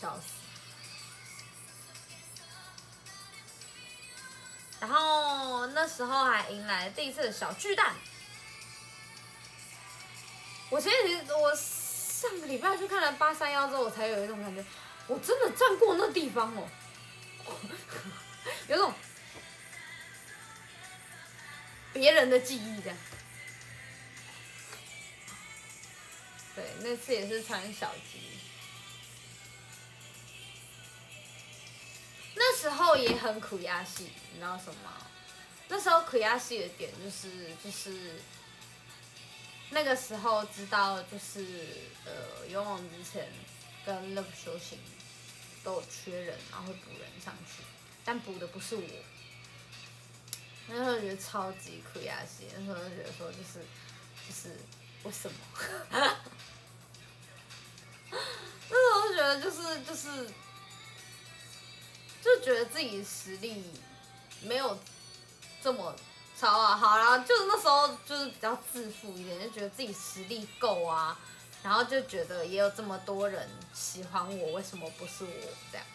笑死。然后那时候还迎来了第一次的小巨蛋。我其实我上个礼拜去看了831之后，我才有一种感觉，我真的站过那地方哦，有种别人的记忆这样。对，那次也是穿小鸡。那时候也很苦压戏，你知道什么吗？那时候苦压戏的点就是那个时候知道就是勇往直前跟 Love 修行都有缺人，然后会补人上去，但补的不是我。那时候觉得超级苦压戏，那时候就觉得说就是为什么？那时候就觉得就觉得自己实力没有这么超啊，好啦，就是那时候就是比较自负一点，就觉得自己实力够啊，然后就觉得也有这么多人喜欢我，为什么不是我这样？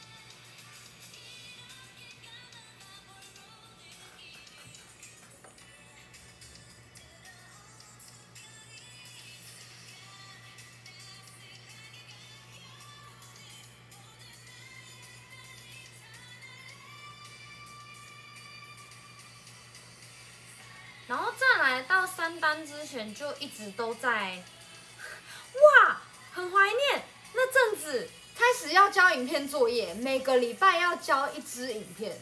然后再来到3单之前，就一直都在，哇，很怀念那阵子开始要交影片作业，每个礼拜要交1支影片。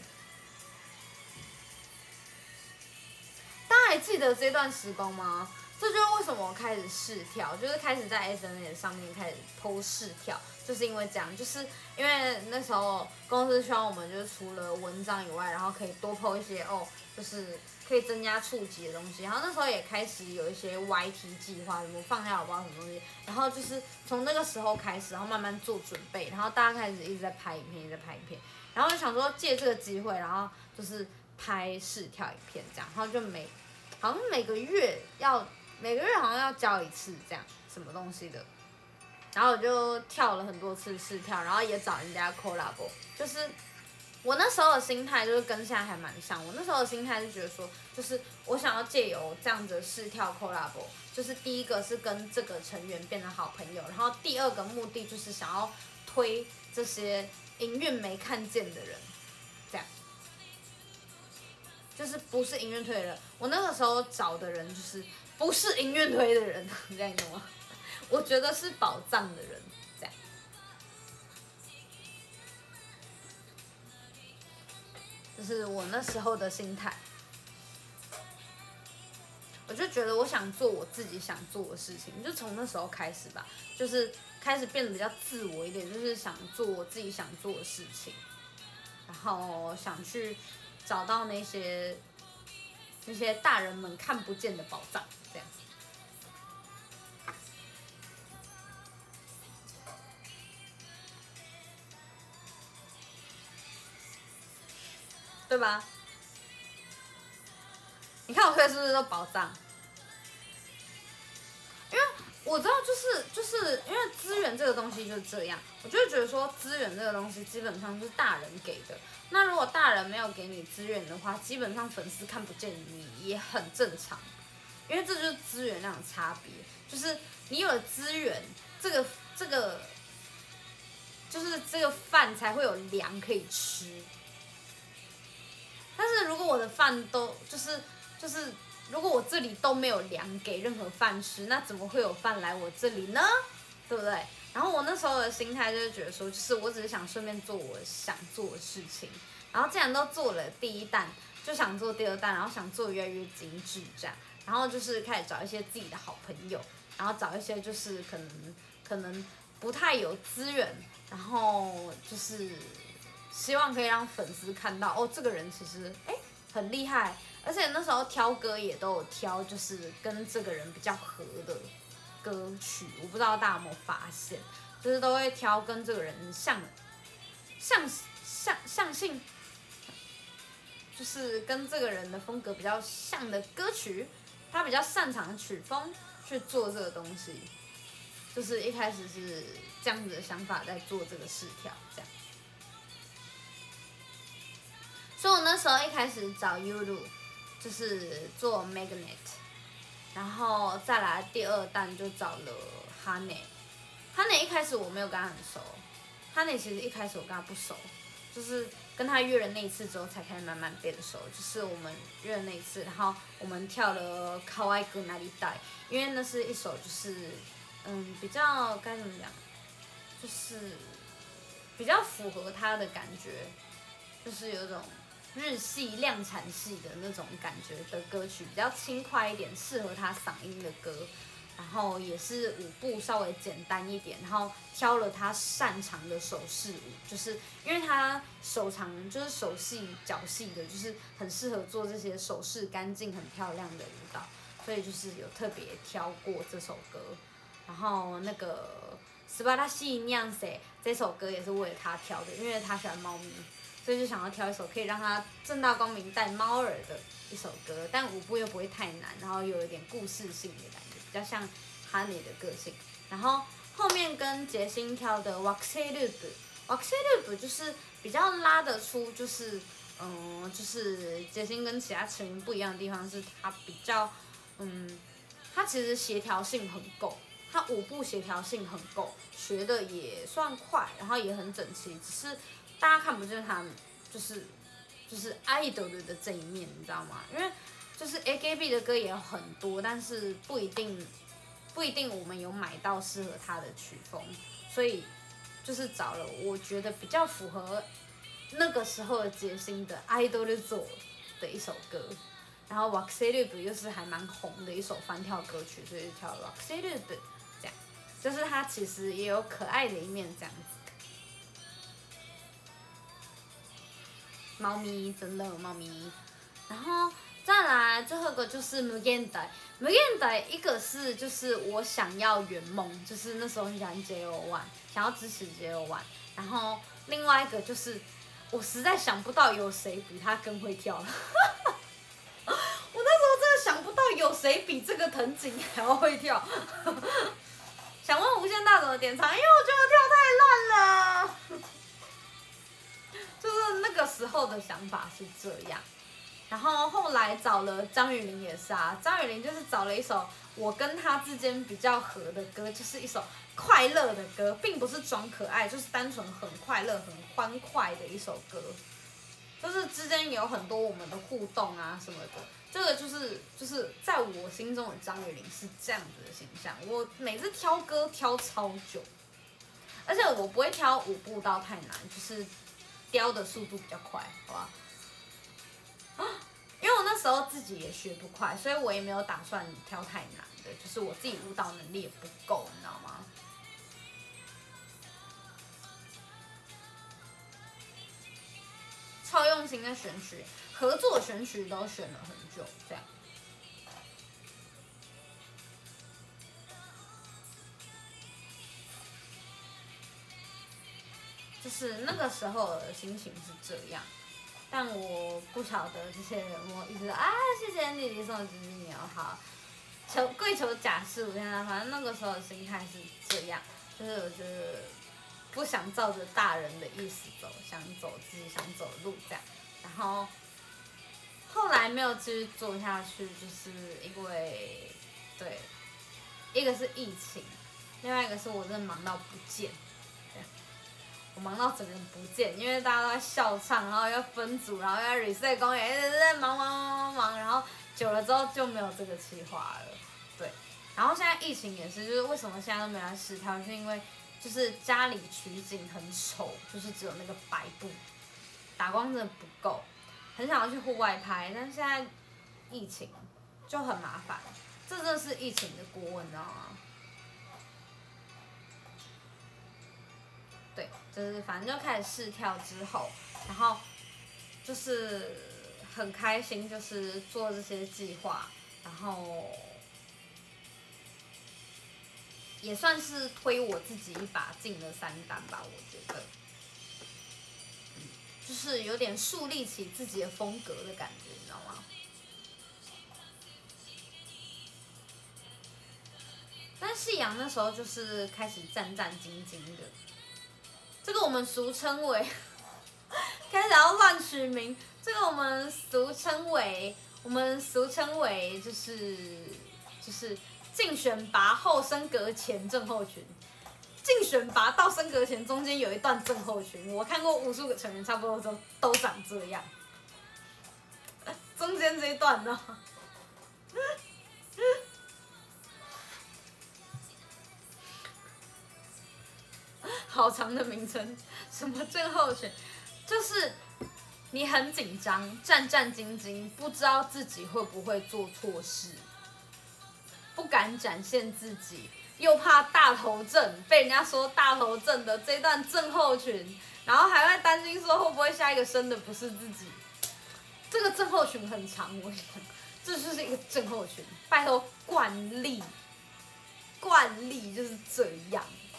大家还记得这段时光吗？这就是为什么我开始试跳，就是开始在 SNS 上面开始 po 试跳，就是因为这样，就是因为那时候公司希望我们就是除了文章以外，然后可以多 po 一些就是可以增加触及的东西。然后那时候也开始有一些 YT 计划，什么放假我不知道什么东西。然后就是从那个时候开始，然后慢慢做准备，然后大家开始一直在拍影片，一直在拍影片。然后就想说借这个机会，然后就是拍试跳影片这样，然后就好像每个月好像要交1次这样，什么东西的。然后我就跳了很多次试跳，然后也找人家 collab， 就是我那时候的心态就是跟现在还蛮像。我那时候的心态是觉得说，就是我想要借由这样子的试跳 collab， 就是第一个是跟这个成员变成好朋友，然后第二个目的就是想要推这些营运没看见的人，这样。就是不是营运推的人，我那个时候找的人就是不是营运推的人，这样你懂吗？我觉得是宝藏的人，这样。就是我那时候的心态，我就觉得我想做我自己想做的事情，就从那时候开始吧，就是开始变得比较自我一点，就是想做我自己想做的事情，然后想去找到那些大人们看不见的宝藏，这样。对吧？你看我推的是不是都宝藏？因为我知道，就是因为资源这个东西就是这样，我就会觉得说资源这个东西基本上是大人给的。那如果大人没有给你资源的话，基本上粉丝看不见你也很正常，因为这就是资源量的差别。就是你有了资源，这个就是这个饭才会有粮可以吃。但是如果我的饭都就是如果我这里都没有粮给任何饭吃，那怎么会有饭来我这里呢？对不对？然后我那时候的心态就是觉得说，就是我只是想顺便做我想做的事情，然后既然都做了第1弹，就想做第2弹，然后想做越来越精致这样，然后就是开始找一些自己的好朋友，然后找一些就是可能不太有资源，然后就是希望可以让粉丝看到哦，这个人其实很厉害，而且那时候挑歌也都有挑，就是跟这个人比较合的歌曲，我不知道大家有没有发现，就是都会挑跟这个人像性，就是跟这个人的风格比较像的歌曲，他比较擅长的曲风去做这个东西。 就是一开始是这样子的想法在做这个试调，这样。所以我那时候一开始找 Yuru， 就是做 Magnet， 然后再来第二弹就找了 Honey。Honey 一开始我没有跟他很熟，Honey 其实一开始我跟他不熟，就是跟他约了那一次之后才开始慢慢变熟。就是我们约了那一次，然后我们跳了《可愛くなりたい》，因为那是一首就是比较该怎么讲，就是比较符合他的感觉，就是有一种日系量产系的那种感觉的歌曲，比较轻快一点，适合他嗓音的歌。然后也是舞步稍微简单一点，然后挑了他擅长的手势舞，就是因为他手长，就是手细脚细的，就是很适合做这些手势干净、很漂亮的舞蹈，所以就是有特别挑过这首歌。然后那个《素晴らしいニャンセ》这首歌也是为了他挑的，因为他喜欢猫咪，所以就想要挑一首可以让他正大光明带猫耳的一首歌，但舞步又不会太难，然后又有点故事性的感觉，比较像 Honey 的个性。然后后面跟杰星挑的 Waxy Loop，Waxy Loop 就是比较拉得出，就是就是杰星跟其他成员不一样的地方是，他比较他其实协调性很够。他舞步协调性很够，学的也算快，然后也很整齐，只是大家看不见他就是idol的这一面，你知道吗？因为就是 AKB 的歌也有很多，但是不一定我们有买到适合他的曲风，所以就是找了我觉得比较符合那个时候的杰星的 idol 做的一首歌。然后 Waxy Loop 又是还蛮红的一首翻跳歌曲，所以就跳了 Waxy Loop。这样，就是它其实也有可愛的一面，这样子。猫咪真的猫咪，然后再来最后一个就是無限大，一个是就是我想要圆梦，就是那时候很喜欢 JO1， 想要支持 JO1， 然后另外一个就是我实在想不到有谁比他更会跳了。我那时候真的想不到有谁比这个藤井还要会跳。想问无限大怎么点唱？因为我觉得跳太烂了。就是那个时候的想法是这样。然后后来找了张雨玲也是啊，张雨玲就是找了一首我跟她之间比较合的歌，就是一首快乐的歌，并不是装可爱，就是单纯很快乐、很欢快的一首歌。就是之间有很多我们的互动啊什么的，这个就是在我心中的张雨玲是这样子的形象。我每次挑歌挑超久，而且我不会挑舞步到太难，就是雕的速度比较快，好吧？因为我那时候自己也学不快，所以我也没有打算挑太难的，就是我自己舞蹈能力也不够，你知道吗？超用心的选曲，合作选曲都选了很久，这样。就是那个时候的心情是这样，但我不晓得这些人，我一直谢谢弟弟送的支持你哦，好，跪求假释，我现在反正那个时候的心态是这样，就是我觉得不想照着大人的意思走，想走自己想走的路这样。然后后来没有继续做下去，就是因为对，一个是疫情，另外一个是我真的忙到不见，我忙到整个人不见，因为大家都在笑唱，然后要分组，然后要 reset 公演，一直在忙，然后久了之后就没有这个企划了，对。然后现在疫情也是，就是为什么现在都没来试跳，是因为就是家里取景很丑，就是只有那个白布，打光真的不够，很想要去户外拍，但现在疫情就很麻烦，这真的是疫情的锅，你知道吗？对，就是反正就开始试跳之后，然后就是很开心，就是做这些计划，然后也算是推我自己一把进了3单吧，我觉得，就是有点树立起自己的风格的感觉，你知道吗？但是也阳那时候就是开始战战兢兢的，这个我们俗称为开始要乱取名，这个我们俗称为就是竞选拔后升格前症候群。竞选拔到升格前中间有一段症候群，我看过无数个成员，差不多都长这样。中间这一段呢，好长的名称，什么症候群，就是你很紧张，战战兢兢，不知道自己会不会做错事，不敢展现自己。又怕大头症，被人家说大头症的这段症候群，然后还会担心说会不会下一个生的不是自己。这个症候群很长，我想，这就是一个症候群。拜托，惯例就是这样。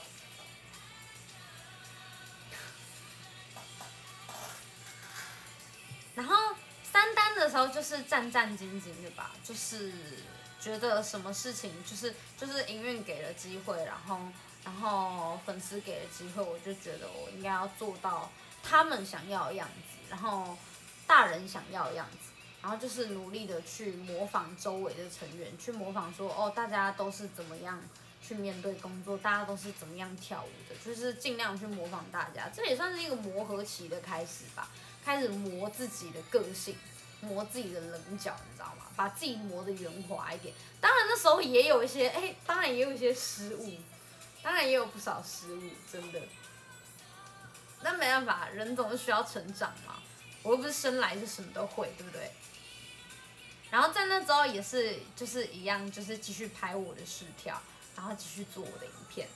然后三单的时候就是战战兢兢的吧，就是觉得什么事情就是营运给了机会，然后粉丝给了机会，我就觉得我应该要做到他们想要的样子，然后大人想要的样子，然后就是努力的去模仿周围的成员，去模仿说哦大家都是怎么样去面对工作，大家都是怎么样跳舞的，就是尽量去模仿大家，这也算是一个磨合期的开始吧，开始磨自己的个性。磨自己的棱角，你知道吗？把自己磨得圆滑一点。当然那时候也有一些，当然也有一些失误，当然也有不少失误，真的。但没办法，人总是需要成长嘛。我又不是生来就什么都会，对不对？然后在那之后也是，就是一样，就是继续拍我的试跳，然后继续做我的影片。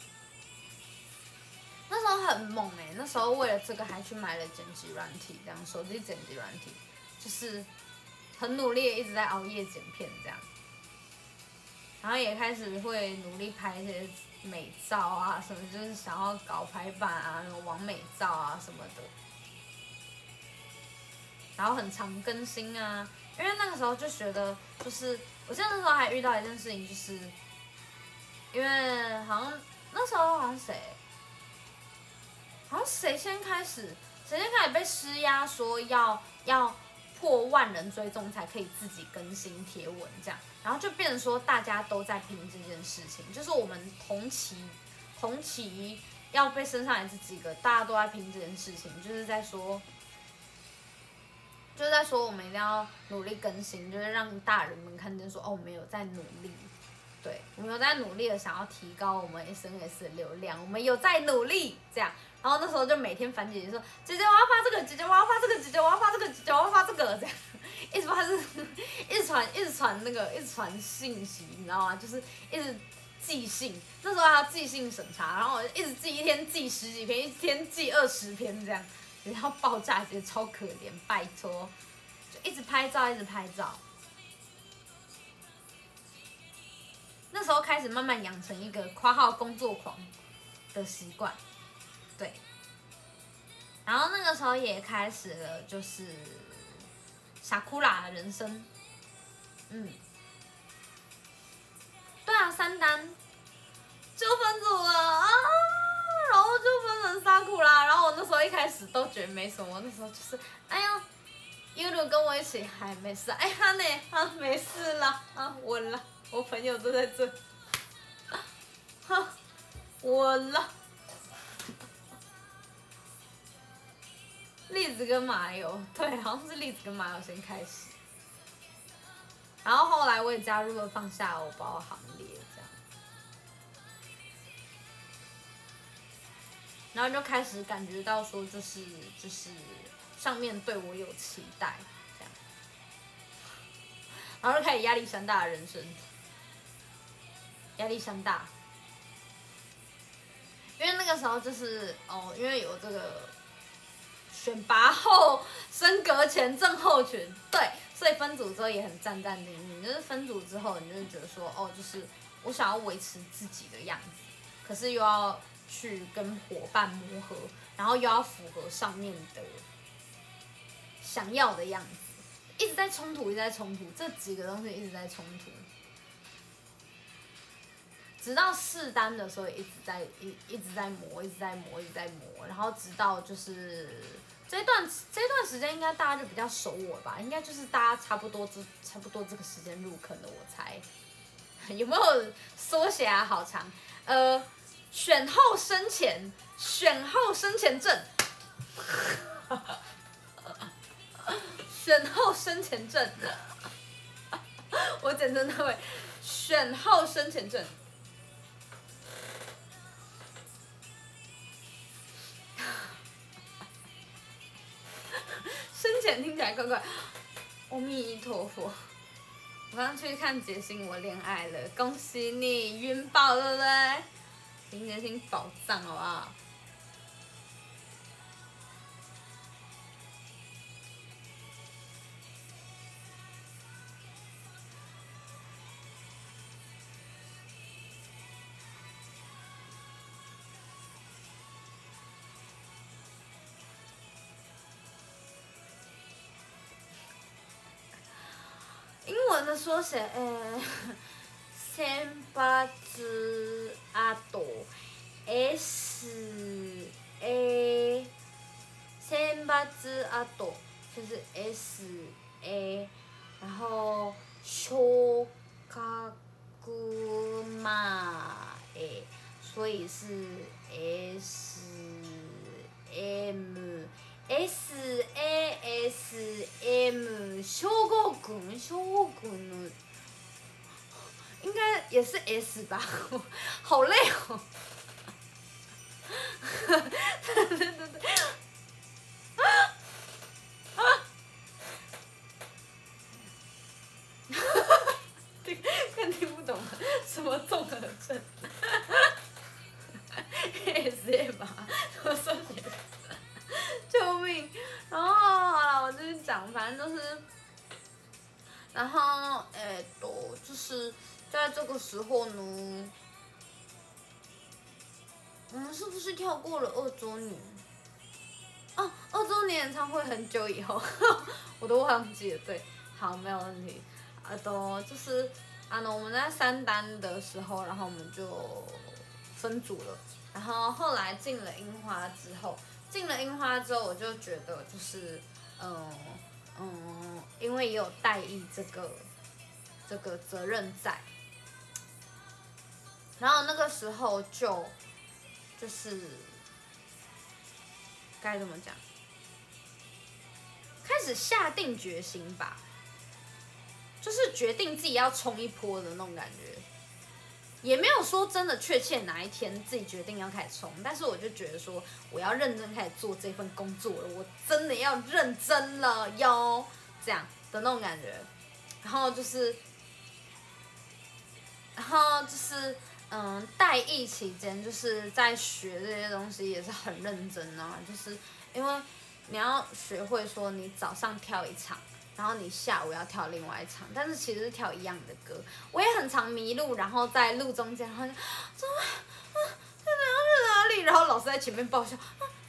那时候很猛那时候为了这个还去买了剪辑软体，这样手机剪辑软体。就是很努力，一直在熬夜剪片这样，然后也开始会努力拍一些美照啊，什么就是想要搞排版啊，什么网美照啊什么的，然后很常更新啊，因为那个时候就觉得，就是我记得那时候还遇到一件事情，就是因为好像那时候好像谁先开始被施压说要破万人追踪才可以自己更新贴文这样，然后就变成说大家都在拼这件事情，就是我们同期要被升上来这几个，大家都在拼这件事情，就是在说我们一定要努力更新，就是让大人们看见说哦我们有在努力，对，我们有在努力的想要提高我们 SNS 的流量，我们有在努力这样。然后那时候就每天烦姐姐说，姐姐我要发这个，姐姐我要发这个，姐姐我要发这个，姐姐我要发这个，这样一直发一直传信息，你知道吗？就是一直寄信，那时候还要寄信审查，然后我就一直寄，一天寄10几篇，一天寄20篇这样，然后爆炸，觉得超可怜，拜托，就一直拍照，那时候开始慢慢养成一个括号工作狂的习惯。对，然后那个时候也开始了，就是傻哭啦的人生，对啊，3单就分组了啊，然后就分成傻哭啦，然后我那时候一开始都觉得没什么，那时候就是哎呀，Yulu 跟我一起还没事，哎哈呢啊没事啦啊稳了，我朋友都在这，稳了。栗子跟麻油，对，好像是栗子跟麻油先开始，然后后来我也加入了放下偶包行列，这样，然后就开始感觉到说，就是上面对我有期待，这样，然后就开始压力山大的人生，压力山大，因为那个时候就是因为有这个。选拔后升格前症候群，对，所以分组之后也很战战兢兢。就是分组之后，你就会觉得说，就是我想要维持自己的样子，可是又要去跟伙伴磨合，然后又要符合上面的想要的样子，一直在冲突，这几个东西一直在冲突。 直到试单的时候一直在磨，然后直到就是这段时间应该大家就比较熟我吧，应该就是大家差不多这个时间入坑的，我猜。有没有缩写啊？好长。选后生前证，选后生前证，我简称它为选后生前证。生前听起来怪怪，阿弥陀佛。我刚去看杰星，我恋爱了，恭喜你晕爆了，对不对？林杰星宝藏，好不好？英文的缩写，先発あと SA， 先発あと就是 SA， 然后昇格前，所以是 SM。SASM 兵庫の应该也是 S 吧，好累哦。对，看听不懂什么综合症，SM 吧，什么缩写？救命！然后好了，我继续讲，反正就是，然后就是在这个时候呢，我们是不是跳过了2周年？哦，2周年演唱会很久以后，我都忘记了。对，好，没有问题。就是我们在3单的时候，然后我们就分组了。然后后来进了樱花之后，我就觉得就是因为也有代役这个责任在，然后那个时候就是该怎么讲，开始下定决心吧，就是决定自己要冲一波的那种感觉。也没有说真的确切哪一天自己决定要开始冲，但是我就觉得说我要认真开始做这份工作了，我真的要认真了哟，这样的那种感觉。然后就是代役期间就是在学这些东西也是很认真啊，就是因为你要学会说你早上跳一场，然后你下午要跳另外一场，但是其实是跳一样的歌。我也很常迷路，然后在路中间，然后就怎么在哪里？然后老师在前面爆笑，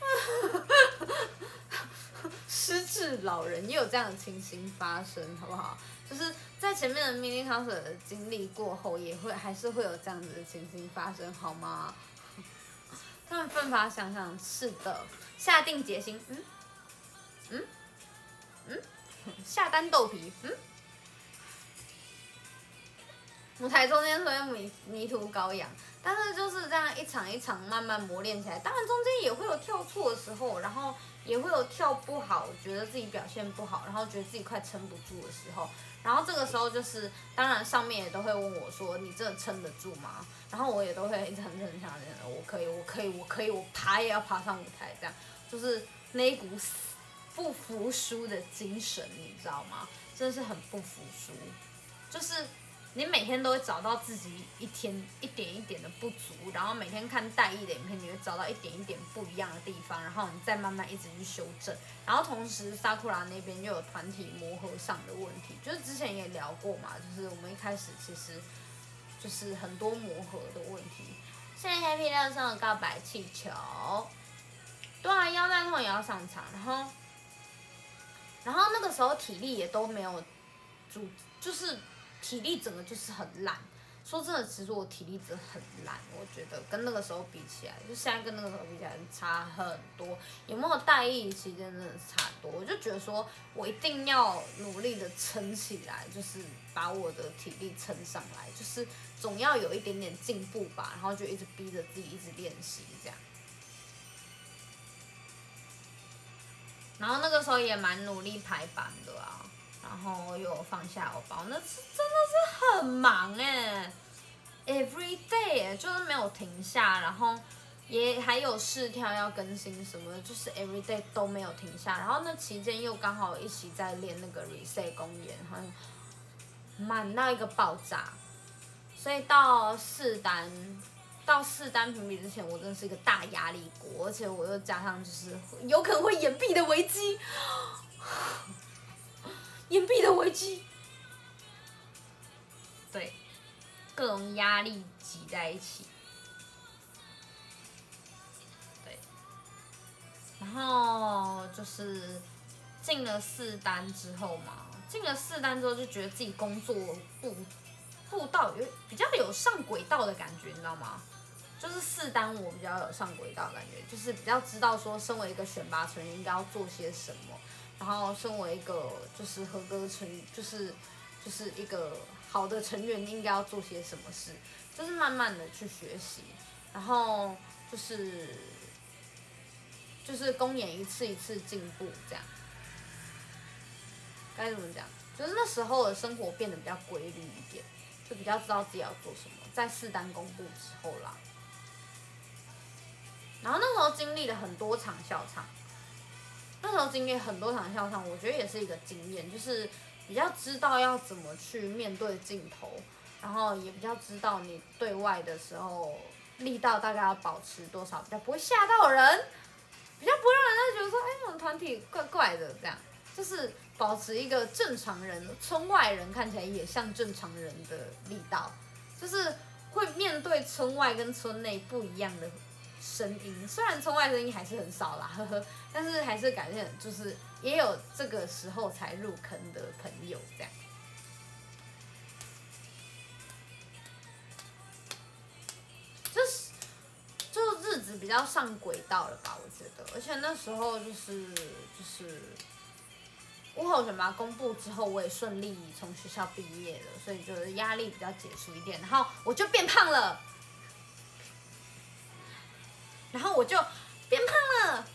失智老人也有这样的情形发生，好不好？就是在前面的 mini concert 的经历过后，还是会有这样子的情形发生，好吗？他们奋发想想，是的，下定决心，下单豆皮，舞台中间会迷途羔羊，但是就是这样一场一场慢慢磨练起来。当然中间也会有跳错的时候，然后也会有跳不好，觉得自己表现不好，然后觉得自己快撑不住的时候。然后这个时候就是，当然上面也都会问我说：“你真的撑得住吗？”然后我也都会一直很认真的，我可以，我爬也要爬上舞台，这样就是那一股不服输的精神，你知道吗？真的是很不服输，就是你每天都会找到自己一点一点的不足，然后每天看代役的影片，你会找到一点一点不一样的地方，然后你再慢慢一直去修正。然后同时，Sakura 那边又有团体磨合上的问题，就是之前也聊过嘛，就是我们一开始其实就是很多磨合的问题。现在 Happy 亮上了告白气球，对啊，腰带痛也要上场，然后那个时候体力也都没有就是体力整个就是很烂， 说真的，其实我体力真的很烂，我觉得跟那个时候比起来，就现在跟那个时候比起来差很多。有没有大一期间真的差很多，我就觉得说我一定要努力的撑起来，就是把我的体力撑上来，就是总要有一点点进步吧，然后就一直逼着自己一直练习这样。然后那个时候也蛮努力排版的啊，然后又有放下偶包，那是真的是很忙every day 就是没有停下，然后也还有试跳要更新什么的，就是 every day 都没有停下。然后那期间又刚好一起在练那个 reset 公演，好像满到一个爆炸，所以到四单评比之前，我真的是一个大压力锅，而且我又加上就是有可能会延毕的危机，延毕的危机，对，各种压力挤在一起，对，然后就是进了四单之后嘛，就觉得自己工作步道比较有上轨道的感觉，你知道吗？就是四单我比较有上轨道的感觉，就是比较知道说身为一个选拔成员应该要做些什么，然后身为一个就是合格成就是一个好的成员应该要做些什么事，就是慢慢的去学习，然后就是公演一次一次进步这样，该怎么讲？就是那时候的生活变得比较规律一点，就比较知道自己要做什么，在四单公布之后啦。然后那时候经历了很多场校唱，我觉得也是一个经验，就是比较知道要怎么去面对镜头，然后也比较知道你对外的时候力道大概要保持多少，比较不会吓到人，比较不会让人家觉得说，哎，我们团体怪怪的这样，就是保持一个正常人，村外人看起来也像正常人的力道，就是会面对村外跟村内不一样的声音，虽然村外声音还是很少啦，呵呵，但是还是感觉就是也有这个时候才入坑的朋友这样，就日子比较上轨道了吧，我觉得，而且那时候就是屋后选拔公布之后，我也顺利从学校毕业了，所以就是压力比较解除一点，然后我就变胖了。然后我就变胖了，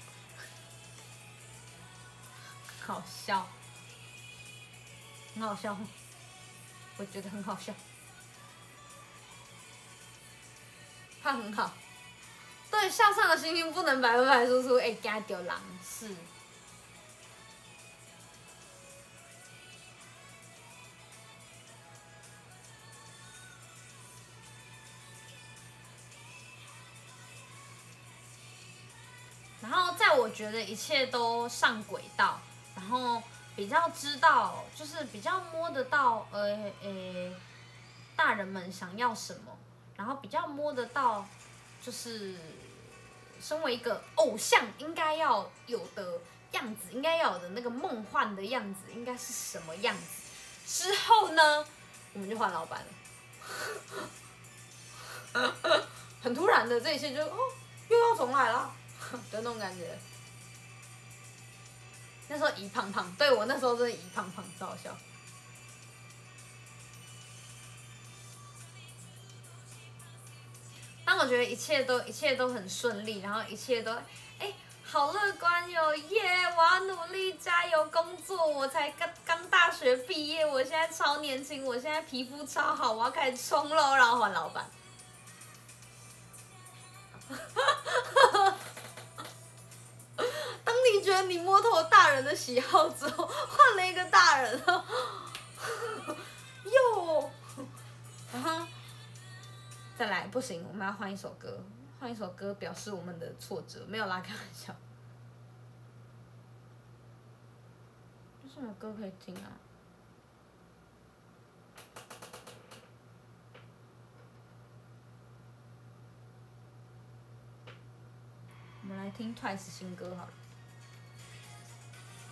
好笑，很好笑，我觉得很好笑，胖很好，对，向上的心情不能100%输出，会惊到人是。然后在我觉得一切都上轨道，然后比较知道，就是比较摸得到，大人们想要什么，然后比较摸得到，就是身为一个偶像应该要有的样子，应该要有的那个梦幻的样子，应该是什么样子？之后呢，我们就换老板了，很突然的这一切就又要重来了。的那种感觉，那时候一胖胖，对我那时候真的一胖胖，超好笑。当我觉得一切都很顺利，然后一切都好乐观哟耶！我要努力加油工作，我才刚大学毕业，我现在超年轻，我现在皮肤超好，我要开始冲喽，然后换老板。当你觉得你摸透大人的喜好之后，换了一个大人，哟，然后再来不行，我们要换一首歌，表示我们的挫折，没有啦，开玩笑。有什么歌可以听啊？我们来听 Twice 新歌好了。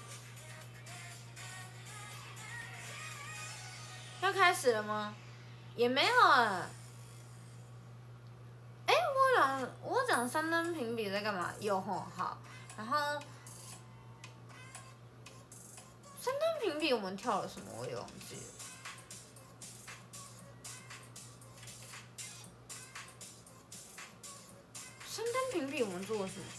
要开始了吗？ 也没有啊。哎，我讲三灯评比在干嘛？有吼好，然后三灯评比我们跳了什么？我也忘记了。三灯评比我们做了什么？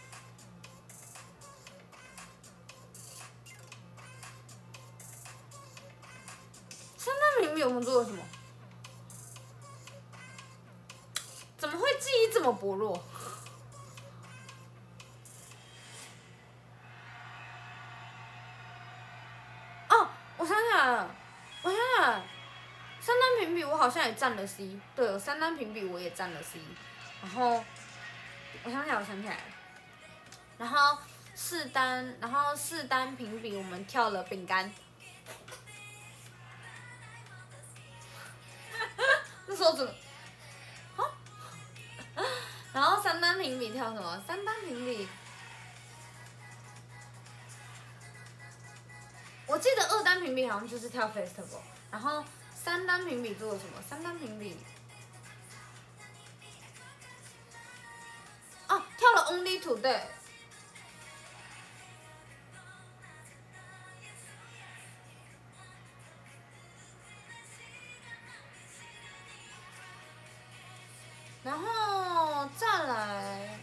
三灯评比我们做了什么？怎么会记忆这么薄弱？哦，我想起来了，三单评比我好像也占了 C， 对，三单评比我也占了 C， 然后我想起来了，然后四单评比我们跳了饼干，那时候怎么？然后三单评比跳什么？三单评比，我记得二单评比好像就是跳 festival， 然后三单评比做了什么？三单评比，哦，跳了 Only Today。然后再来，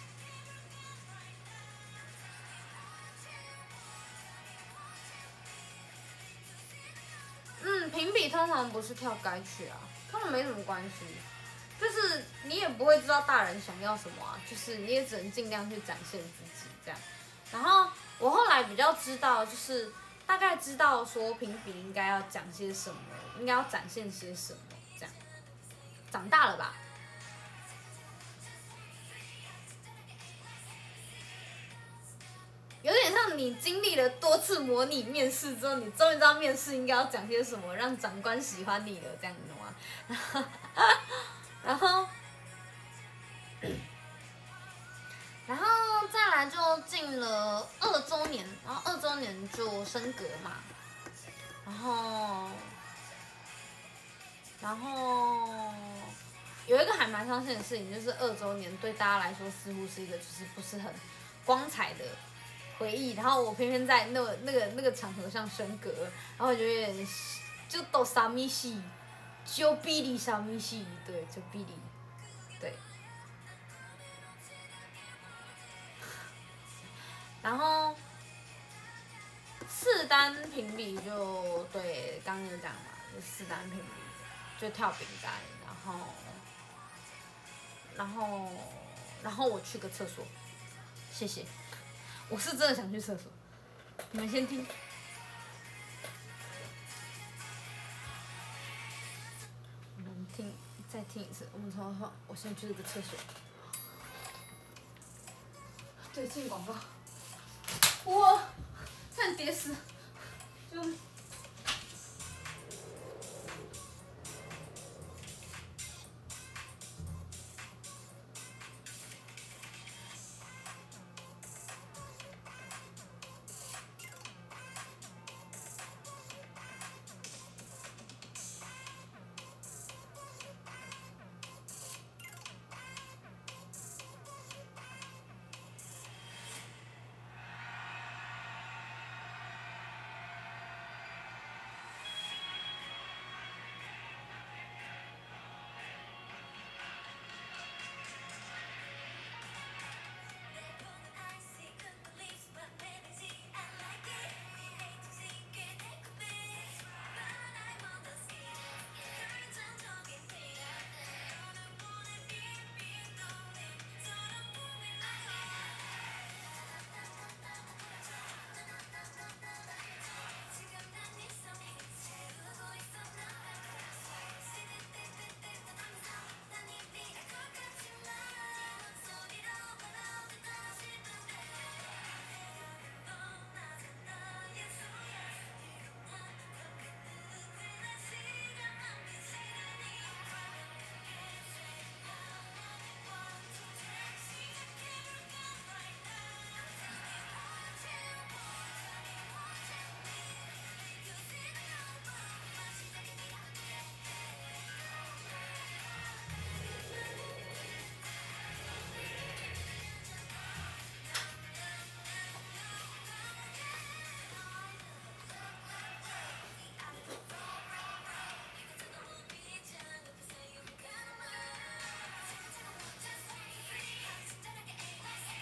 评比通常不是跳该曲啊，他们没什么关系，就是你也不会知道大人想要什么啊，就是你也只能尽量去展现自己这样。然后我后来比较知道，就是大概知道说评比应该要讲些什么，应该要展现些什么这样。长大了吧？有点像你经历了多次模拟面试之后，你终于知道面试应该要讲些什么，让长官喜欢你了，这样子吗？然后再来就进了2周年，然后2周年就升格嘛，然后有一个还蛮伤心的事情，就是2周年对大家来说似乎是一个就是不是很光彩的回忆，然后我偏偏在那个场合上升格，然后我就有点就都傻咪西，就比利傻咪西，对，就比利，对。然后四单评比就对，刚刚有讲嘛，就四单评比就跳饼干，然后我去个厕所，谢谢。我是真的想去厕所，你们先听。我们再听一次，我们重放。我先去这个厕所。对，进广告。哇，差点跌死！就。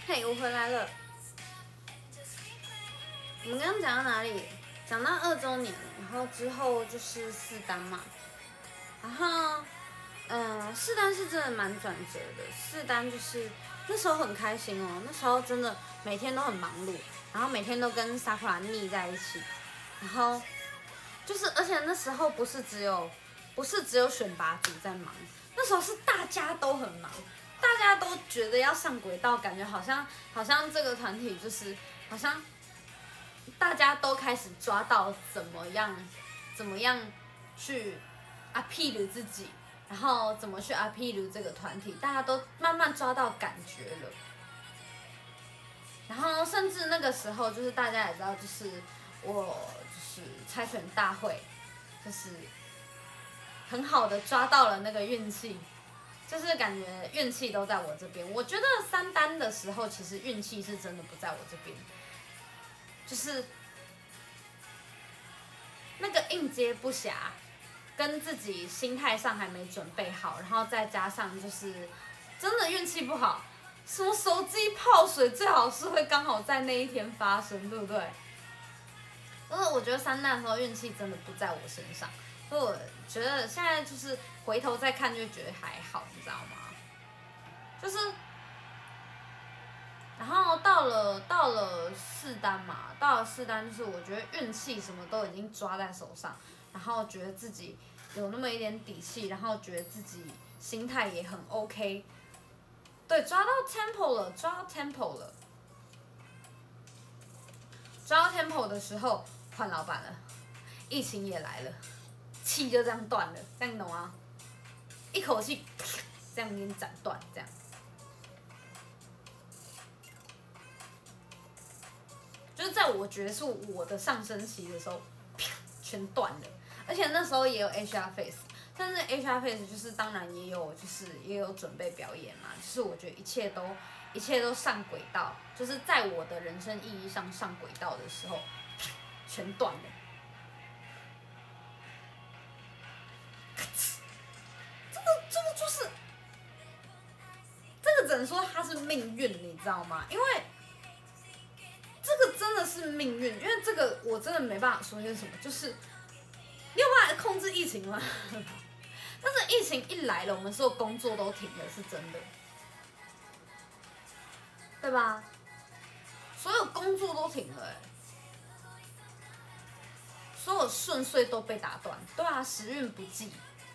嘿，我回来了。我们刚刚讲到哪里？讲到2周年，然后之后就是4单嘛。然后，4单是真的蛮转折的。4单就是那时候很开心哦，那时候真的每天都很忙碌，然后每天都跟Sakura腻在一起，然后就是，而且那时候不是只有选拔组在忙，那时候是大家都很忙，大家都觉得要上轨道，感觉好像这个团体就是好像大家都开始抓到怎么样去appeal 自己，然后怎么去 appeal 这个团体，大家都慢慢抓到感觉了。然后甚至那个时候，就是大家也知道，就是我就是猜拳大会，就是很好的抓到了那个运气，就是感觉运气都在我这边。我觉得3单的时候，其实运气是真的不在我这边，就是那个应接不暇，跟自己心态上还没准备好，然后再加上就是真的运气不好，什么手机泡水最好是会刚好在那一天发生，对不对？但是我觉得3单的时候运气真的不在我身上，所以我觉得现在就是回头再看就觉得还好，你知道吗？就是，然后到了4单嘛，到了4单就是我觉得运气什么都已经抓在手上，然后觉得自己有那么一点底气，然后觉得自己心态也很 OK， 对，抓到 tempo 了，抓到 tempo 的时候换老板了，疫情也来了，气就这样断了，这样你懂吗？一口气这样给你斩断，这样。就是在我觉得是我的上升期的时候，全断了。而且那时候也有 HR Face， 但是 HR Face 就是当然也有准备表演嘛，就是我觉得一切都上轨道，就是在我的人生意义上上轨道的时候，全断了。这个就是这个只能说它是命运，你知道吗？因为这个真的是命运，因为这个我真的没办法说些什么，就是你有办法控制疫情吗？但是疫情一来了，我们所有工作都停了，是真的，对吧？所有工作都停了，所有顺遂都被打断，对啊，时运不济，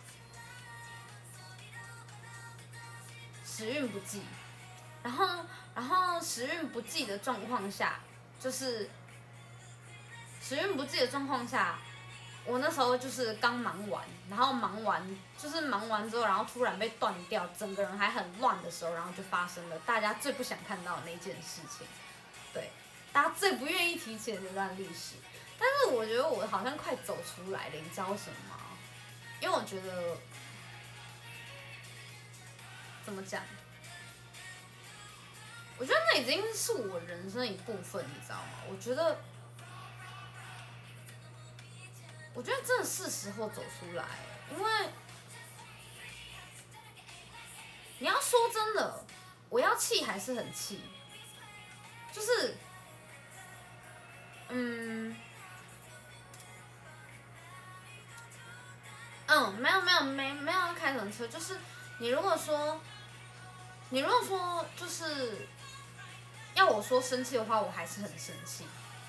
然后时运不济的状况下，就是时运不济的状况下，我那时候就是刚忙完，然后忙完之后，然后突然被断掉，整个人还很乱的时候，然后就发生了大家最不想看到的那件事情，对，大家最不愿意提起的那段历史。但是我觉得我好像快走出来了，你知道为什么吗？因为我觉得怎么讲？我觉得那已经是我人生的一部分，你知道吗？我觉得真的是时候走出来，因为你要说真的，我要气还是很气，就是没有开什么车，就是你如果说就是要我说生气的话，我还是很生气。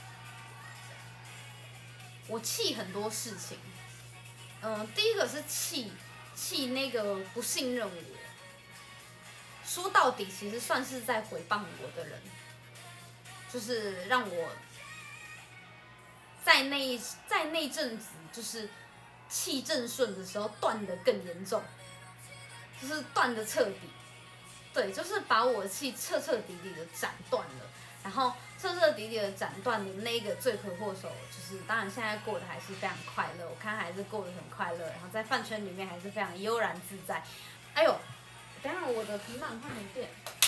我气很多事情，第一个是气那个不信任我，说到底其实算是在诽谤我的人，就是让我在那阵子就是气正顺的时候断得更严重，就是断得彻底，对，就是把我的气彻彻底底的斩断了。然后彻彻底底的斩断的那个罪魁祸首，就是当然现在过得还是非常快乐，我看还是过得很快乐，然后在饭圈里面还是非常悠然自在。哎呦，等一下我的平板快没电。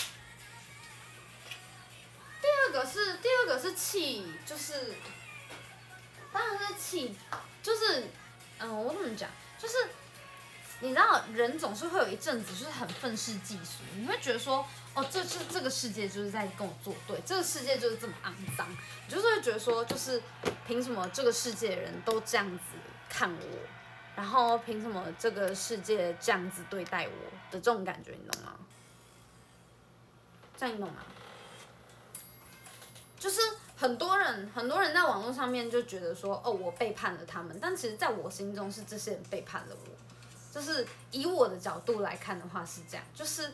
第二个是气，就是当然是气，就是我怎么讲，就是你知道人总是会有一阵子就是很愤世嫉俗，你会觉得说哦，这个世界就是在跟我作对，这个世界就是这么肮脏，你就是会觉得说，就是凭什么这个世界的人都这样子看我，然后凭什么这个世界这样子对待我的这种感觉，你懂吗？这样你懂吗？就是很多人在网络上面就觉得说，哦，我背叛了他们，但其实在我心中是这些人背叛了我。就是以我的角度来看的话是这样，就是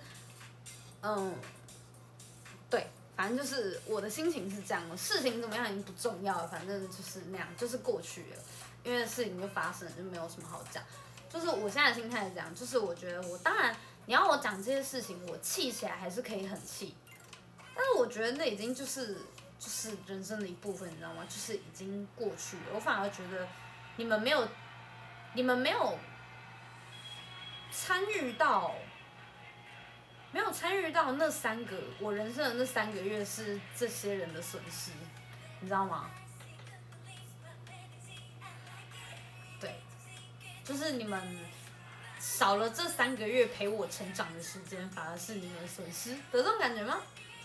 对，反正就是我的心情是这样的，事情怎么样已经不重要了，反正就是那样，就是过去了，因为事情就发生了，就没有什么好讲。就是我现在的心态是这样，就是我觉得我当然你要我讲这些事情，我气起来还是可以很气，但是我觉得那已经就是人生的一部分，你知道吗？就是已经过去了。我反而觉得你们没有参与到，那3个我人生的那3个月是这些人的损失，你知道吗？对，就是你们少了这3个月陪我成长的时间，反而是你们的损失，有这种感觉吗？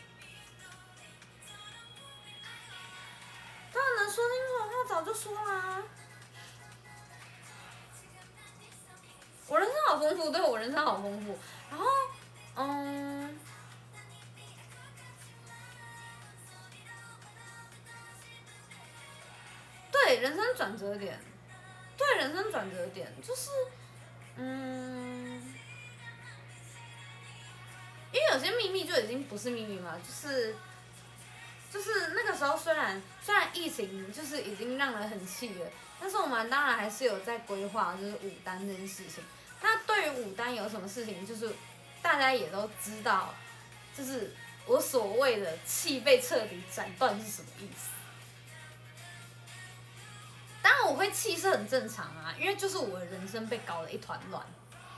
当然能说清楚的话早就说啦。我人生好丰富，对，我人生好丰富。然后，对，人生转折点，对，人生转折点就是，因为有些秘密就已经不是秘密嘛，就是那个时候虽然疫情就是已经让人很气了，但是我们当然还是有在规划就是舞担这件事情。那对于舞担有什么事情，就是大家也都知道，就是我所谓的气被彻底斩断是什么意思。当然我会气是很正常啊，因为就是我的人生被搞得一团乱。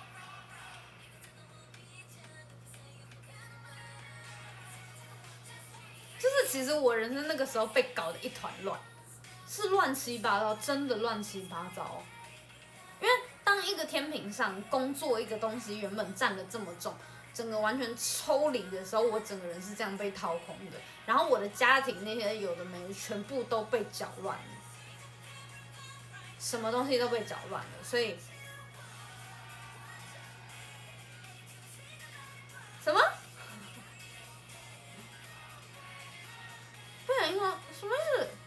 就是其实我人生那个时候被搞得一团乱，是乱七八糟，真的乱七八糟。因为当一个天平上工作一个东西原本占了这么重，整个完全抽离的时候，我整个人是这样被掏空的。然后我的家庭那些有的没的全部都被搅乱了，什么东西都被搅乱了，所以什么？不小心说什么意思？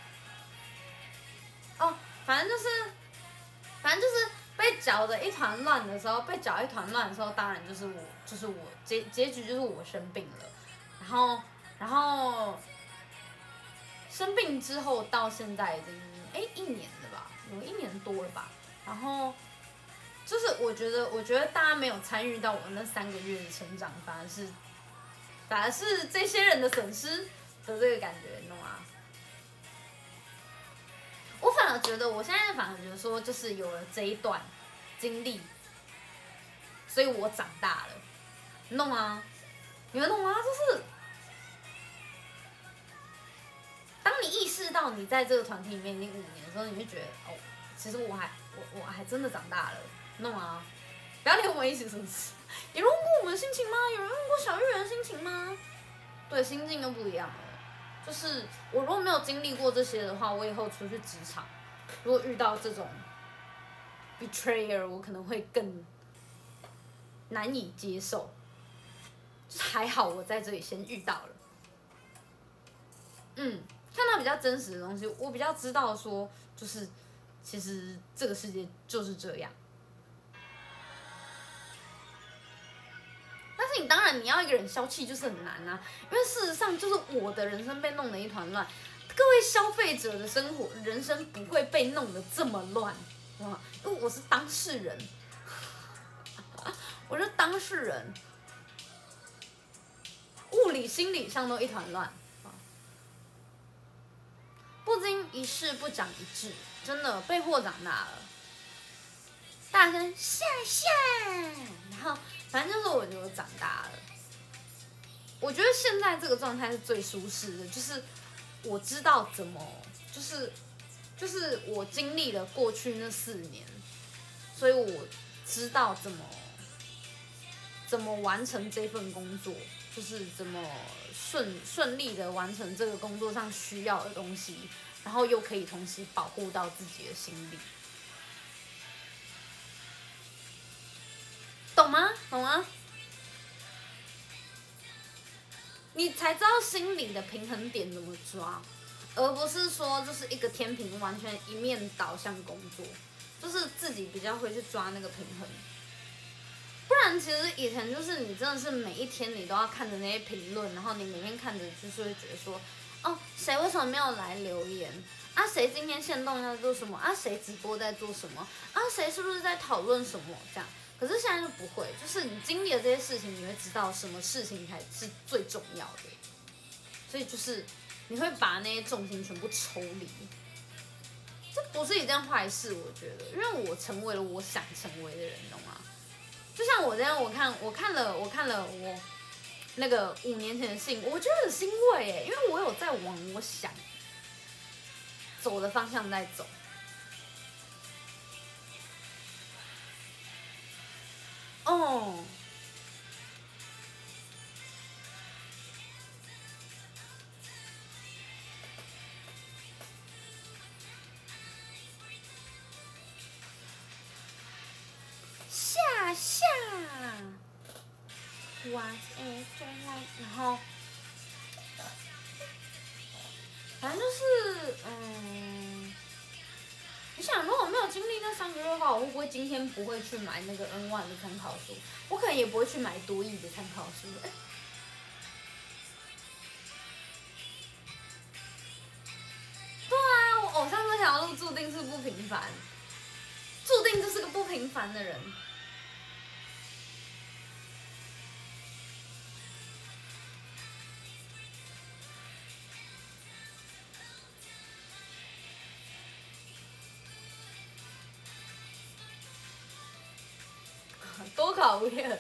哦，反正就是被搅得一团乱的时候，当然就是我结局就是我生病了，然后生病之后到现在已经1年了吧，有1年多了吧，然后就是我觉得大家没有参与到我那3个月的成长，反而是这些人的损失的这个感觉，你懂吗？我反而觉得，我现在反而觉得说，就是有了这一段经历，所以我长大了，你懂吗？你们懂吗？就是当你意识到你在这个团体里面已经5年的时候，你会觉得哦，其实我还真的长大了，你懂吗？不要连我们一起生气。有人问过我们的心情吗？有人问过小玉人的心情吗？对，心境又不一样了。就是我如果没有经历过这些的话，我以后出去职场，如果遇到这种 betrayer， 我可能会更难以接受。就是还好我在这里先遇到了，看到比较真实的东西，我比较知道说，就是其实这个世界就是这样。但是你当然你要一个人消气就是很难啊，因为事实上就是我的人生被弄得一团乱，各位消费者的人生不会被弄得这么乱，因为我是当事人，我是当事人，物理心理上都一团乱。不经一事不长一智，真的被迫长大了。大声下，然后反正就是我觉得我长大了。我觉得现在这个状态是最舒适的，就是我知道怎么，就是我经历了过去那4年，所以我知道怎么完成这份工作， 就是怎么顺利的完成这个工作上需要的东西，然后又可以同时保护到自己的心理，懂吗？懂吗？你才知道心理的平衡点怎么抓，而不是说就是一个天平完全一面倒向工作，就是自己比较会去抓那个平衡。不然其实以前就是你真的是每一天你都要看着那些评论，然后你每天看着就是会觉得说，哦，谁为什么没有来留言啊？谁今天限动在做什么啊？谁直播在做什么啊？谁是不是在讨论什么这样？可是现在就不会，就是你经历了这些事情，你会知道什么事情才是最重要的，所以就是你会把那些重心全部抽离，这不是一件坏事，我觉得，因为我成为了我想成为的人，懂吗？就像我这样，我看了我那个5年前的信，我觉得很欣慰耶，因为我有在往我想走的方向在走。哦，下下 ，whatever like， 然后反正就是你想，如果没有经历那3个月的话，我会不会今天不会去买那个 N1的参考书？我可能也不会去买多益的参考书。对啊，我偶像这条路注定是不平凡，注定就是个不平凡的人。多考验。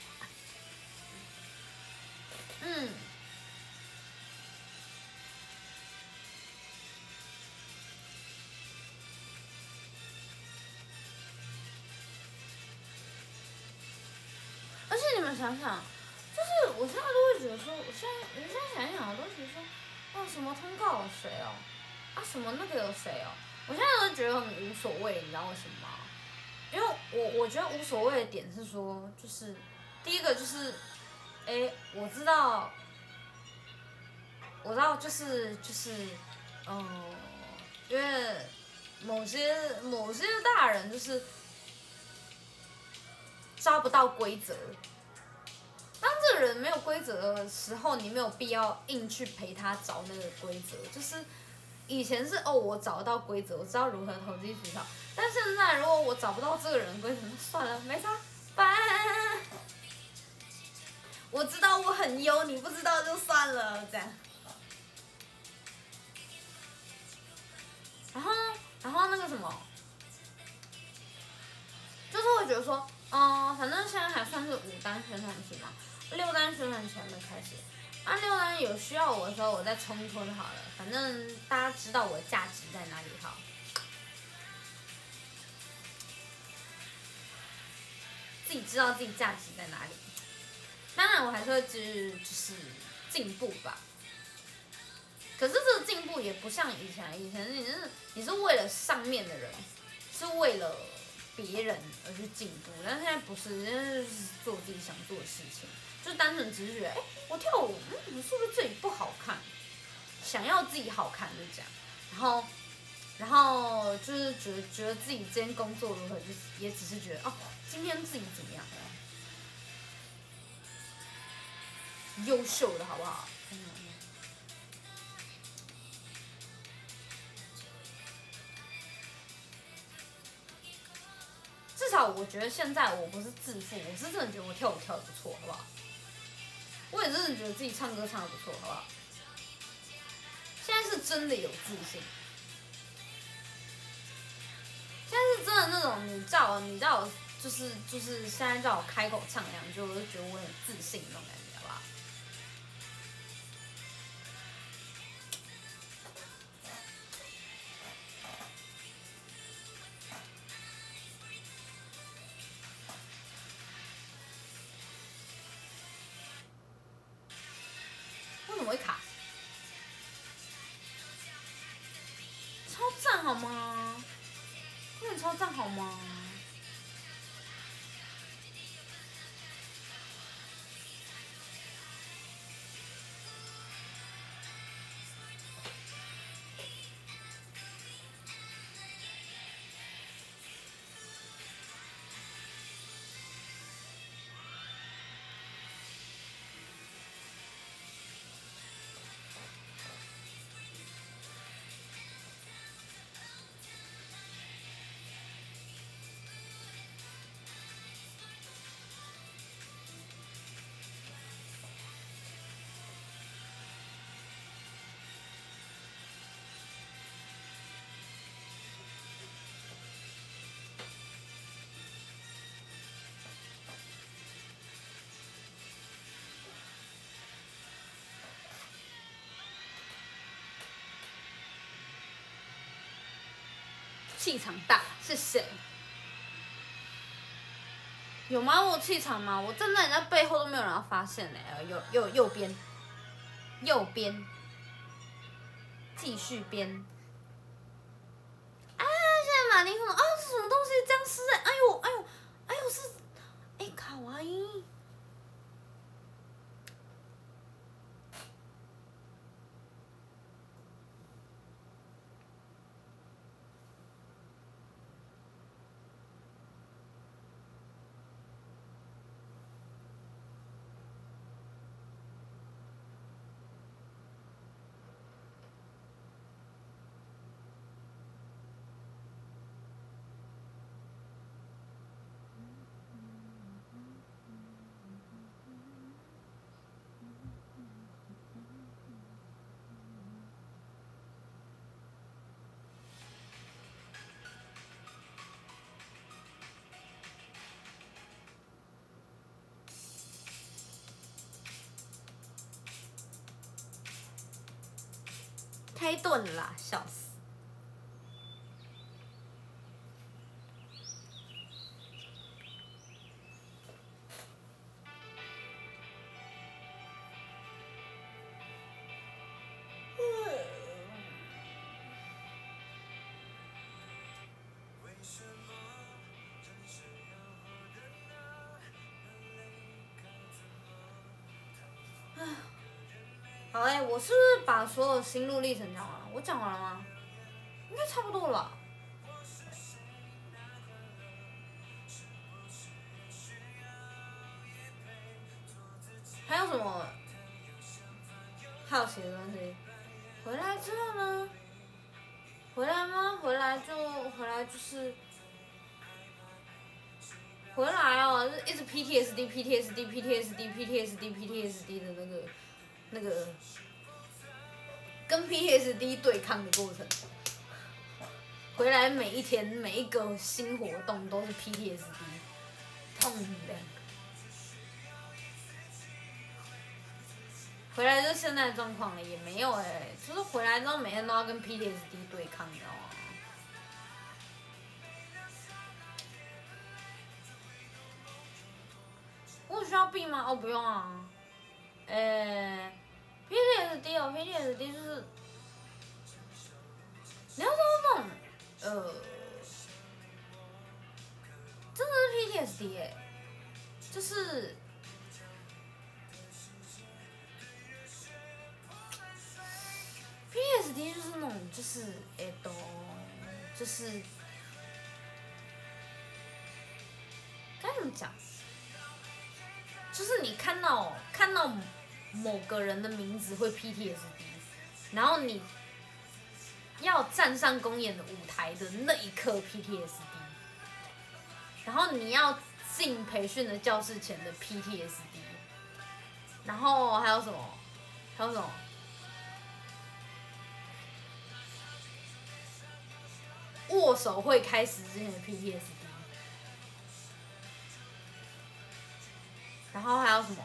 而且你们想想，就是我现在都会觉得说，我现在想一想，我都觉得说，哦，什么通告有谁哦，啊什么那个有谁哦，我现在都觉得很无所谓，你知道为什么吗？因为我觉得无所谓的点是说，就是第一个就是，我知道就是因为某些大人就是抓不到规则。当这个人没有规则的时候，你没有必要硬去陪他找那个规则。就是以前是我找得到规则，我知道如何投机取巧。但现在如果我找不到这个人的规则，那算了，没差，拜。我知道我很优，你不知道就算了，这样。然后那个什么，就是会觉得说，反正现在还算是5单宣传期嘛，6单宣传期还没开始。6单有需要我的时候，我再冲一冲就好了。反正大家知道我的价值在哪里，好。自己知道自己价值在哪里。当然，我还是会就是进步吧。可是这个进步也不像以前，你是为了上面的人，是为了别人而去进步，但现在不是，现在就是做自己想做的事情，就单纯只是觉得，我跳舞，是不是这里不好看？想要自己好看就这样，然后就是觉得自己今天工作如何，就是也只是觉得今天自己怎么样，优秀的好不好？至少我觉得现在我不是自负，我是真的觉得我跳舞跳得不错，好不好？我也真的觉得自己唱歌唱得不错，好不好？现在是真的有自信，现在是真的那种你叫我就是现在叫我开口唱2句，我就觉得我很自信那种感觉，好不好？ 好吗？不能超赞好吗？气场大是谁？有吗？我有气场吗？我站在人家背后都没有人要发现嘞。右边，右边，继续编。啊！现在马铃薯啊，是什么东西？僵尸哎！哎呦哎呦哎呦是，哎卡哇伊。开顿了啦，笑死！好嘞，我是不是把所有心路历程讲完了？我讲完了吗？应该差不多了吧。还有什么？还有写的东西？回来之后呢？回来吗？回来就是回来哦，就一直 PTSD 的那个跟 PTSD 对抗的过程。回来每一天每一个新活动都是 PTSD， 痛的。回来就现在的状况了，也没有就是回来之后每天都要跟 PTSD 对抗，你知道吗？我需要币吗？哦，不用啊。PTSD 哦 ，PTSD 就是你要说那种真的是 PTSD 就是。PTSD 就是那种，就是该怎么讲？就是你看到某个人的名字会 PTSD， 然后你要站上公演的舞台的那一刻 PTSD， 然后你要进培训的教室前的 PTSD， 然后还有什么？还有什么？握手会开始之前的 PTSD， 然后还有什么？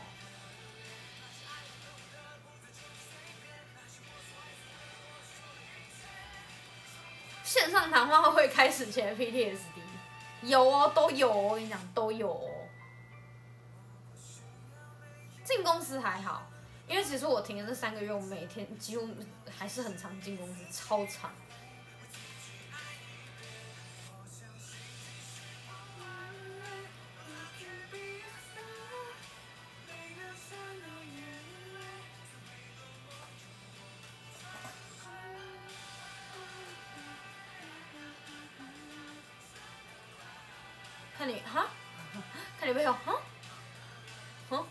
线上谈话会开始前的 PTSD， 有哦，都有哦，我跟你讲都有哦。进公司还好，因为其实我停的这3个月，我每天几乎还是很常进公司，超长。 看你哈，看你背后哈，哈。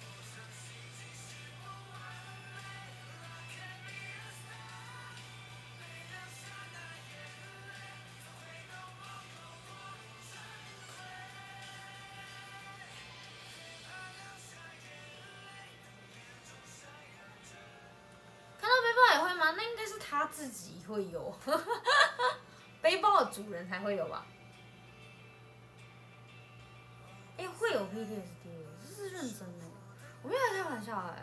看到背包也会吗？那应该是他自己会有，背包的主人才会有吧？哎、会有 PTSD，这是认真的，我没有在开玩笑哎、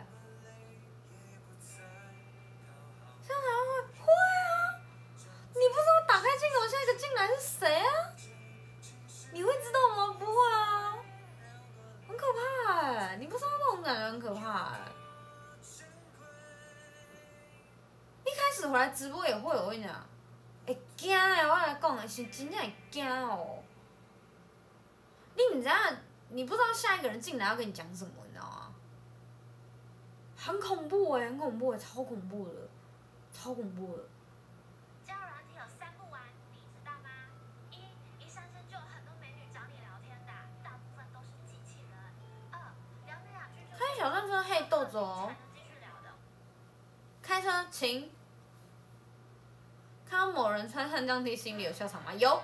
这样才会啊！你不知道打开镜头下一个进来是谁啊？你会知道吗？不会啊，很可怕哎、你不知道那种感觉很可怕哎、一开始回来直播也会，我跟你讲，会惊哎！我来讲的是真正会惊哦。你知道，你不知道下一个人进来要跟你讲什么，你知道吗？很恐怖哎、很恐怖哎、超恐怖的，超恐怖的。 交友软体有3不玩，你知道吗？一上线就有很多美女找你聊天的，大部分都是机器人。2，聊没2句就开小战车，嘿，豆子哦。 才能继续聊的。 开车，请。看到某人穿汉江 T，心里有笑场吗？有。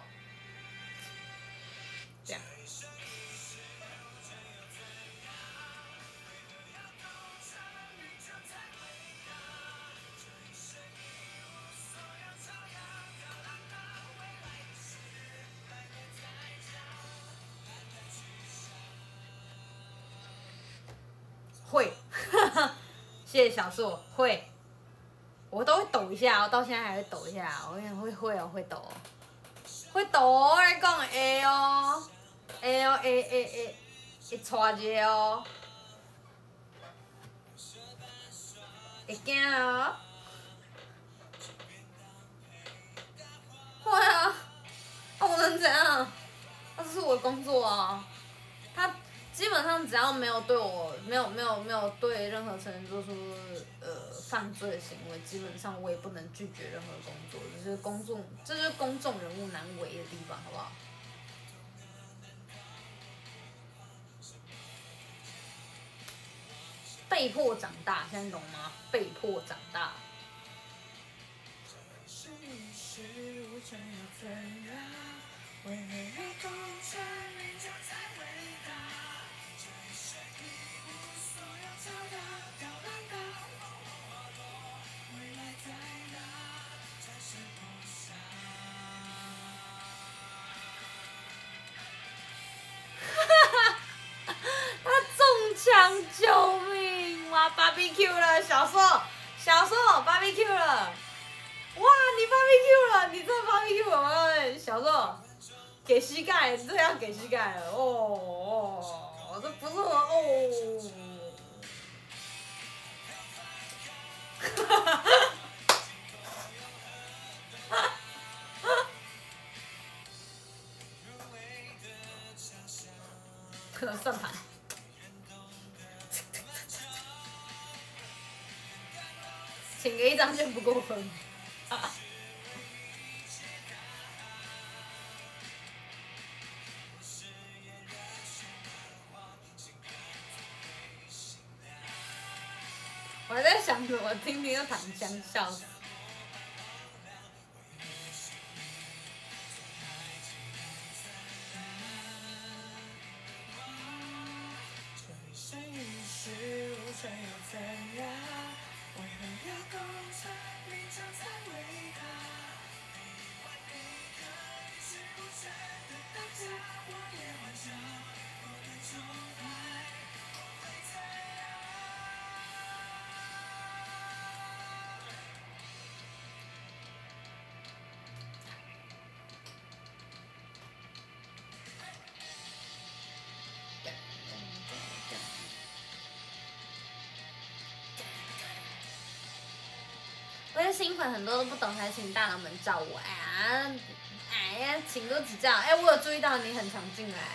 这样。会，谢谢小树，会，我都会抖一下，我到现在还会抖一下，我跟你讲会哦，会抖哦，会抖哦，我来讲会哦，会哦，会带一个哦，会惊哦，会啊，我能怎样？那这是我的工作啊，他。基本上只要没有对我没有对任何成员做出犯罪的行为，基本上我也不能拒绝任何工作，这是公众人物难为的地方，好不好？被迫长大，现在懂吗？被迫长大。他中枪，救命！哇 ，barbecue 了，小硕，barbecue 了！哇，你 barbecue 了，你真的 barbecue 了，我小硕，给膝盖，你这要给膝盖了，哦，这不是我哦。哈哈哈！算盘，请个1张就不过分。我还在想什么，听又躺枪，笑死。我的新粉很多都不懂，还请大佬们照我哎呀，请多指教。哎，我有注意到你很常进来。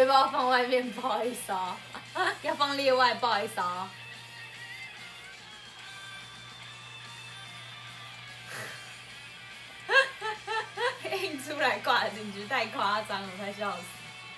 背包放外面，不好意思哦，要放列外，不好意思哦。印出来挂进去太夸张了，快笑死。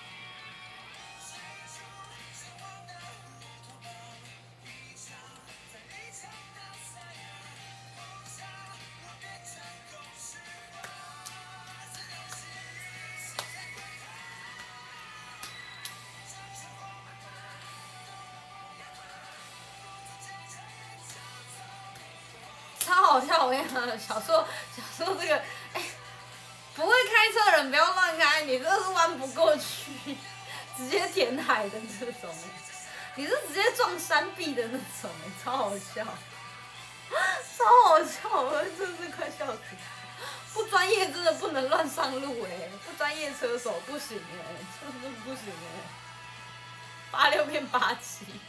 超好笑！我跟你讲，小时候这个，不会开车的人不要乱开，你这是弯不过去，直接填海的那种，你是直接撞山壁的那种，超好笑，超好笑，我真是快笑死！不专业真的不能乱上路不专业车手不行真的不行86变87。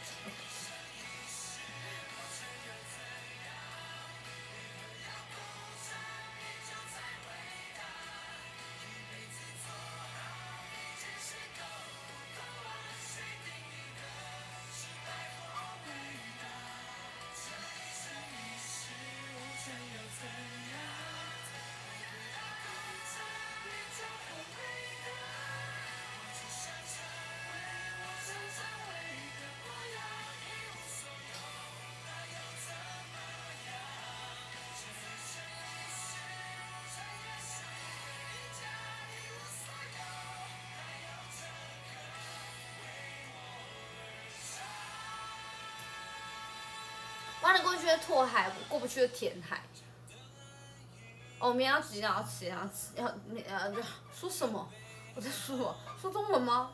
弯得过去的拓海，过不去的填海。哦，我明天要几点要吃？说什么？我在说什么？说中文吗？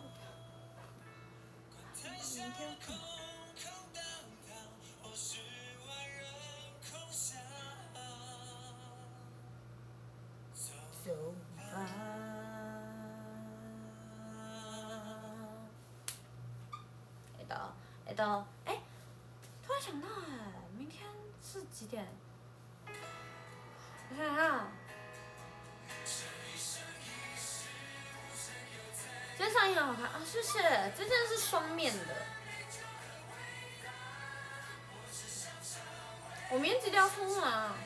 走吧。突然想到明天是几点？我想想看，今天上映很好看啊！谢谢，这件是双面的。我明天几点要出门啊？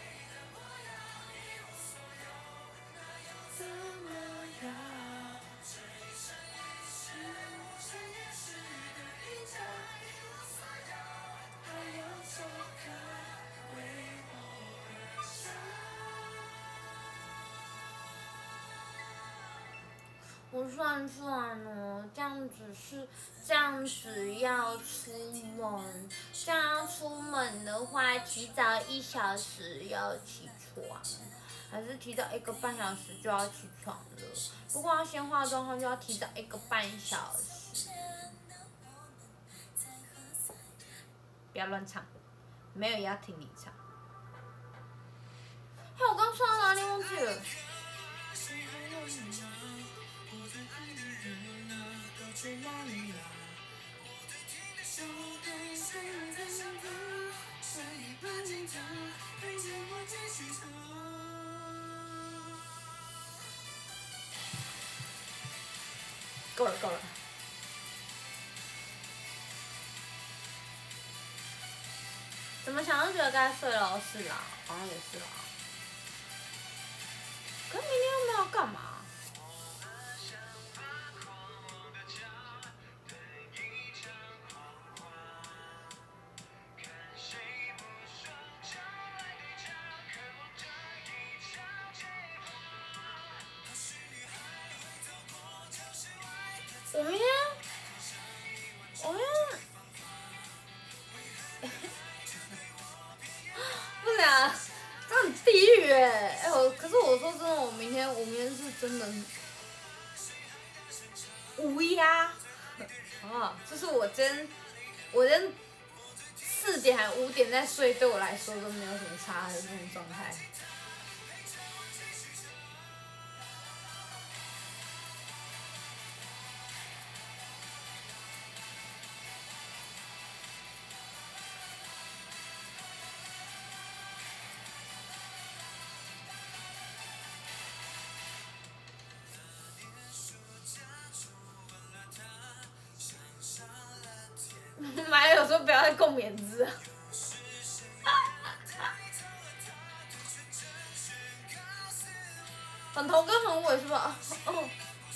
我算哦，这样子要出门，这样出门的话，提早1小时要起床，还是提早1个半小时就要起床了？如果要先化妆的话，就要提早1个半小时。不要乱唱，没有也要听你唱。哎，我刚说到哪里忘记了？够了。怎么想都觉得该睡了，是啦，好像也是啦。可是明天又没有干嘛？我明天，不行，这很地狱可是我说真的，我明天是真的无压就是我今天4点还5点再睡，对我来说都没有什么差的这种状态。 共勉之啊。很头跟很尾是吧？哦。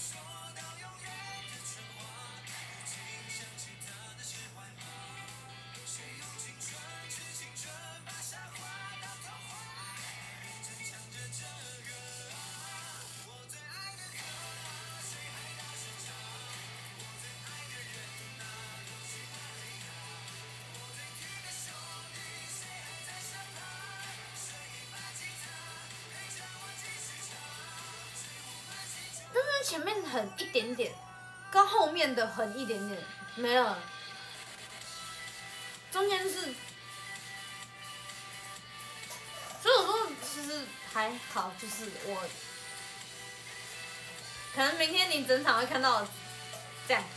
前面很一点点，跟后面的很一点点没了，中间是，所以我说其实还好，就是我，可能明天你整场会看到这样。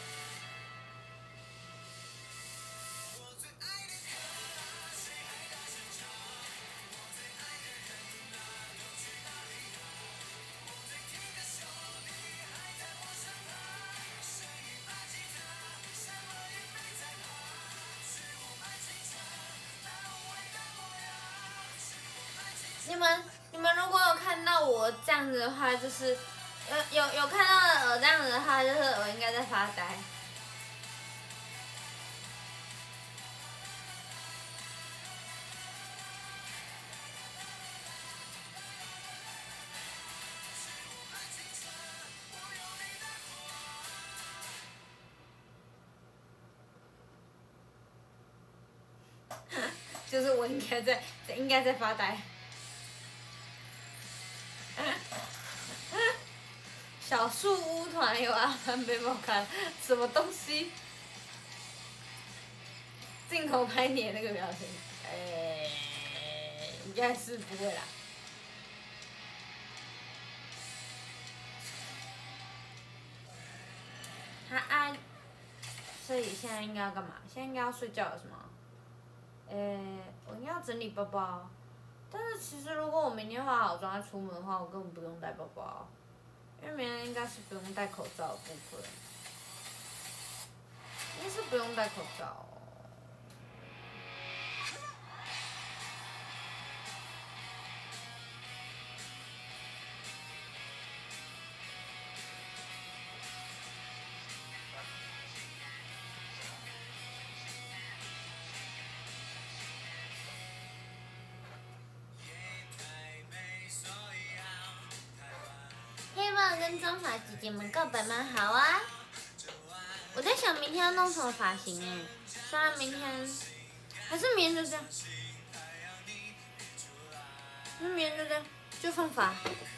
你们如果有看到我这样子的话，就是有看到我这样子的话，就是我应该在发呆。就是我应该在发呆。小树屋团有阿凡背包看，什么东西？镜头拍你的那个表情，应该是不会啦。所以现在应该要干嘛？现在应该要睡觉了是吗？我应该要整理包包，但是其实如果我明天化好妆再出门的话，我根本不用带包包，因为明天应该是不用戴口罩的部分，应该是不用戴口罩。跟妆发姐姐们告白吗？好啊！我在想明天要弄什么发型哎，虽然明天还是明天就这样，明天就这样，就放发。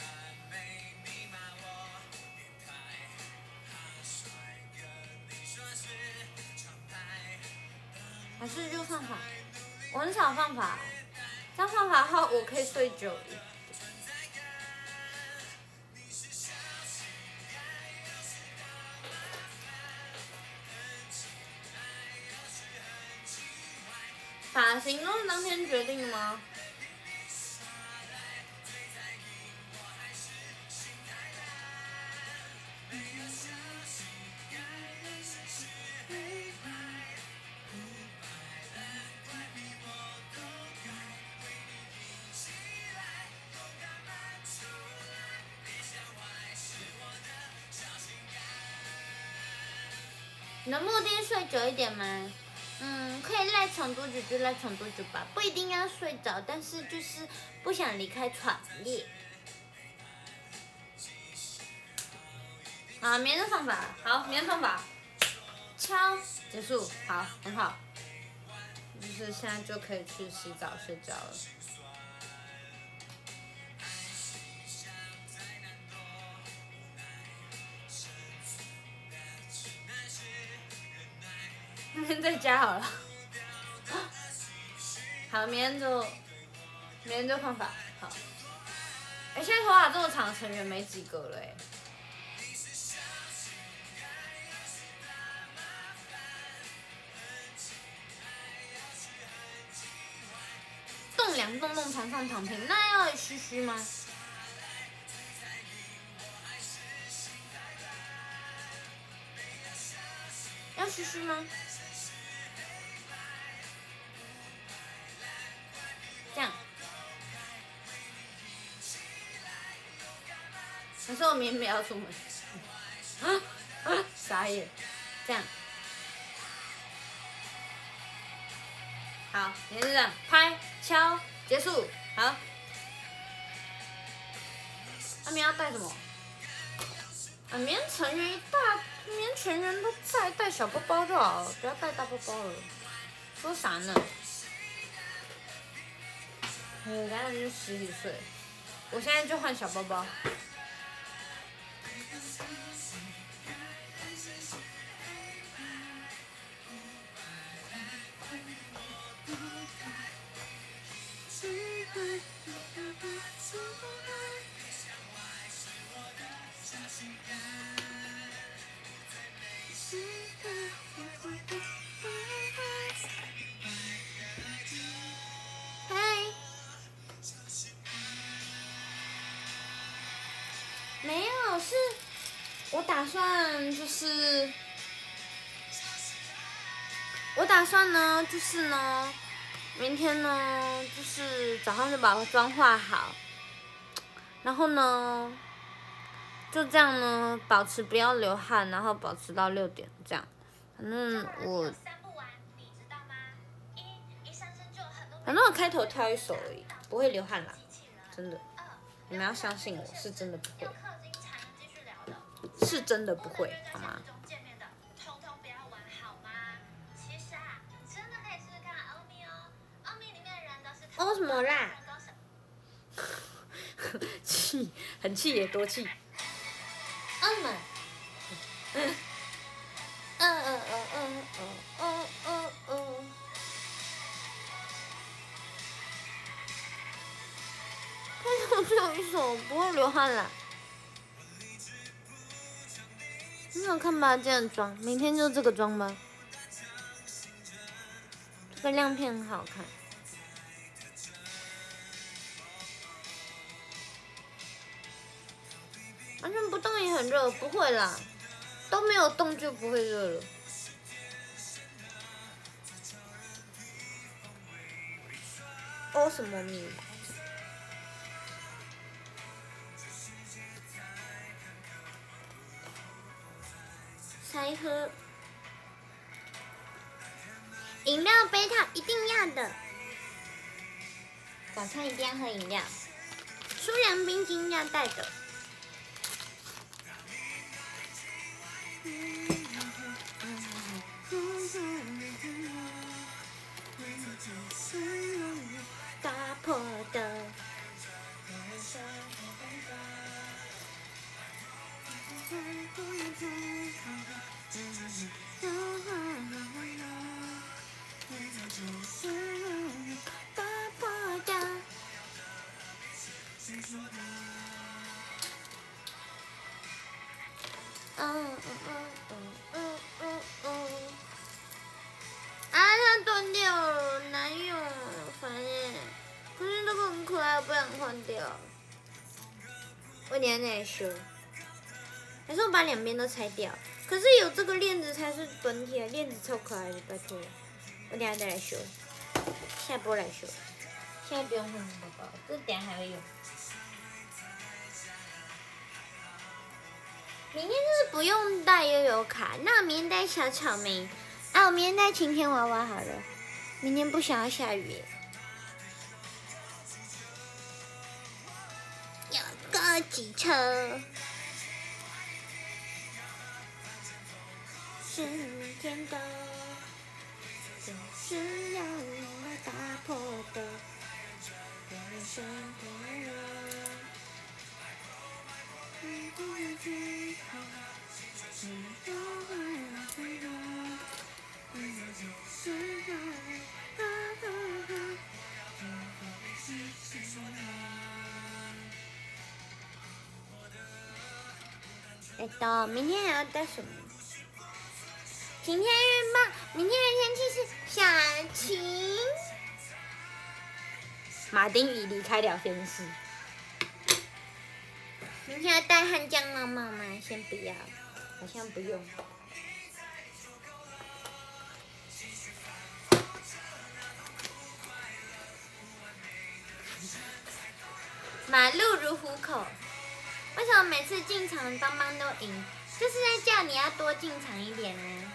还是就放发，我很少放发，这样放发的话我可以睡久一点。发型都是当天决定的吗？你的目的睡久一点吗？可以赖床多久就赖床多久吧，不一定要睡着，但是就是不想离开床耶。好，明天就放法，好，明天放法，敲结束，好，很好，就是现在就可以去洗澡睡觉了。明天在家好了。好，明天就放法。好。现在头发这么长的成员没几个了动2动床上躺平，那要嘘嘘吗？要嘘嘘吗？ 可是我明天不要出门。傻眼，这样。好，今天就这样，拍敲结束，好。明天要带什么？明天成员一大，明天全员都在，带小包包就好了，不要带大包包了。说啥呢？我刚才就10几岁，我现在就换小包包。没有，是我打算就是呢，明天呢就是早上就把妆化好，然后呢就这样呢保持不要流汗，然后保持到6点这样。反正我开头跳一首而已，不会流汗啦，真的。你们要相信我，是真的不会，是真的不会，好吗？哦什么啦？气，很气也多气。嘛。但是我只有一首，不会流汗啦。很好看吧？这样妆，明天就这个妆吧。这个亮片很好看。完全不动也很热，不会啦，都没有动就不会热了。哦什么米？才喝饮料杯套一定要的，早餐一定要喝饮料，舒凉冰巾要带的。打破的。打破的。它断掉了，难用，烦耶！可是这个很可爱，我不想换掉。我等下再来修，还是我把2边都拆掉？可是有这个链子才是本体啊，链子超可爱的，拜托。我等下再来修，下播来修。现在不用换包包，这等下还会用。明天就是不用带悠游卡，那我明天带小草莓，我明天带晴天娃娃好了。明天不想要下雨。有个机车。是明天的，就是要用来打破的。人生的人。明天还要带什么？晴天预报，明天的天气是小晴。马丁已离开聊天室。明天要带汉江猫猫吗？先不要，好像不用。马路如虎口。 为什么每次进场邦邦都赢？就是在叫你要多进场一点呢。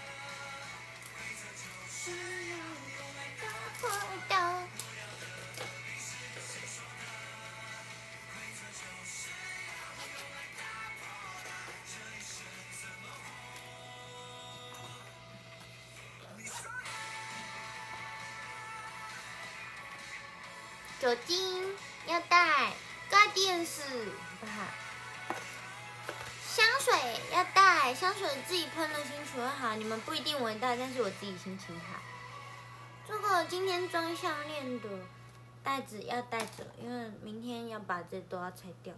酒精要带，盖电视不好。香水要带，香水自己喷了心情会好，你们不一定闻到，但是我自己心情好。这个今天装项链的袋子要带着，因为明天要把这都要拆掉。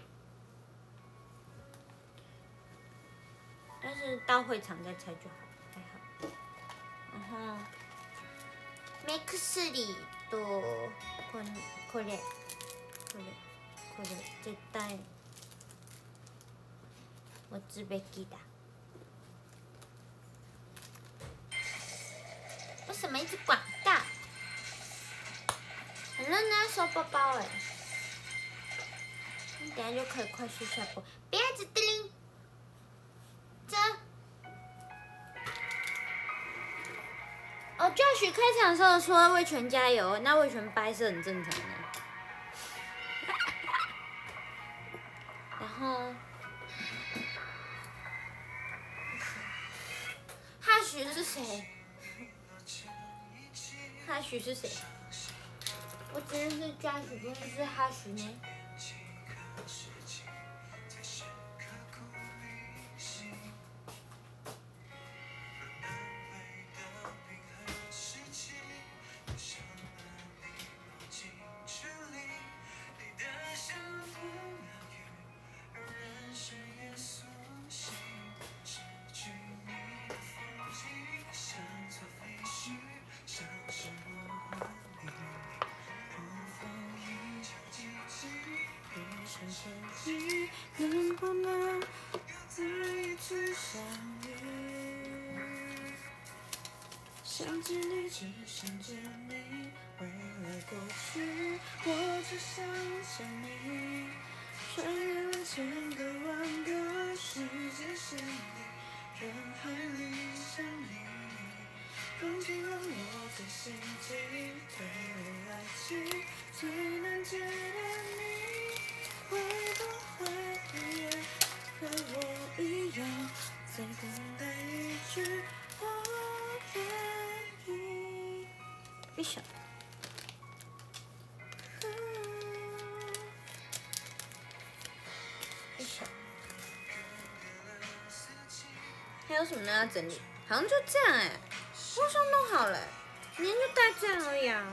但是到会场再拆就好，还好。然后Max里的これ絶対持つべきだ。为什么一直广告？很认真在收包包哎，你等下就可以快速下播，别一直叮铃。这哦 ，Josh 开场的时候说魏全加油，那魏全掰是很正常的。然后哈许是谁？哈许是谁？我只认识 Josh， 不认识哈许呢。能不能再一次相遇？想见你，只想见你，未来过去，我只想想你。穿越了千个万个世界线里，人海里相遇。如今让我最心悸，推理爱情最难解的谜。会不会也和我一样，在等待一句我愿意？一首。一首。还有什么呢？要整理？好像就这样哎，我上弄好了，明天就带这样而已啊。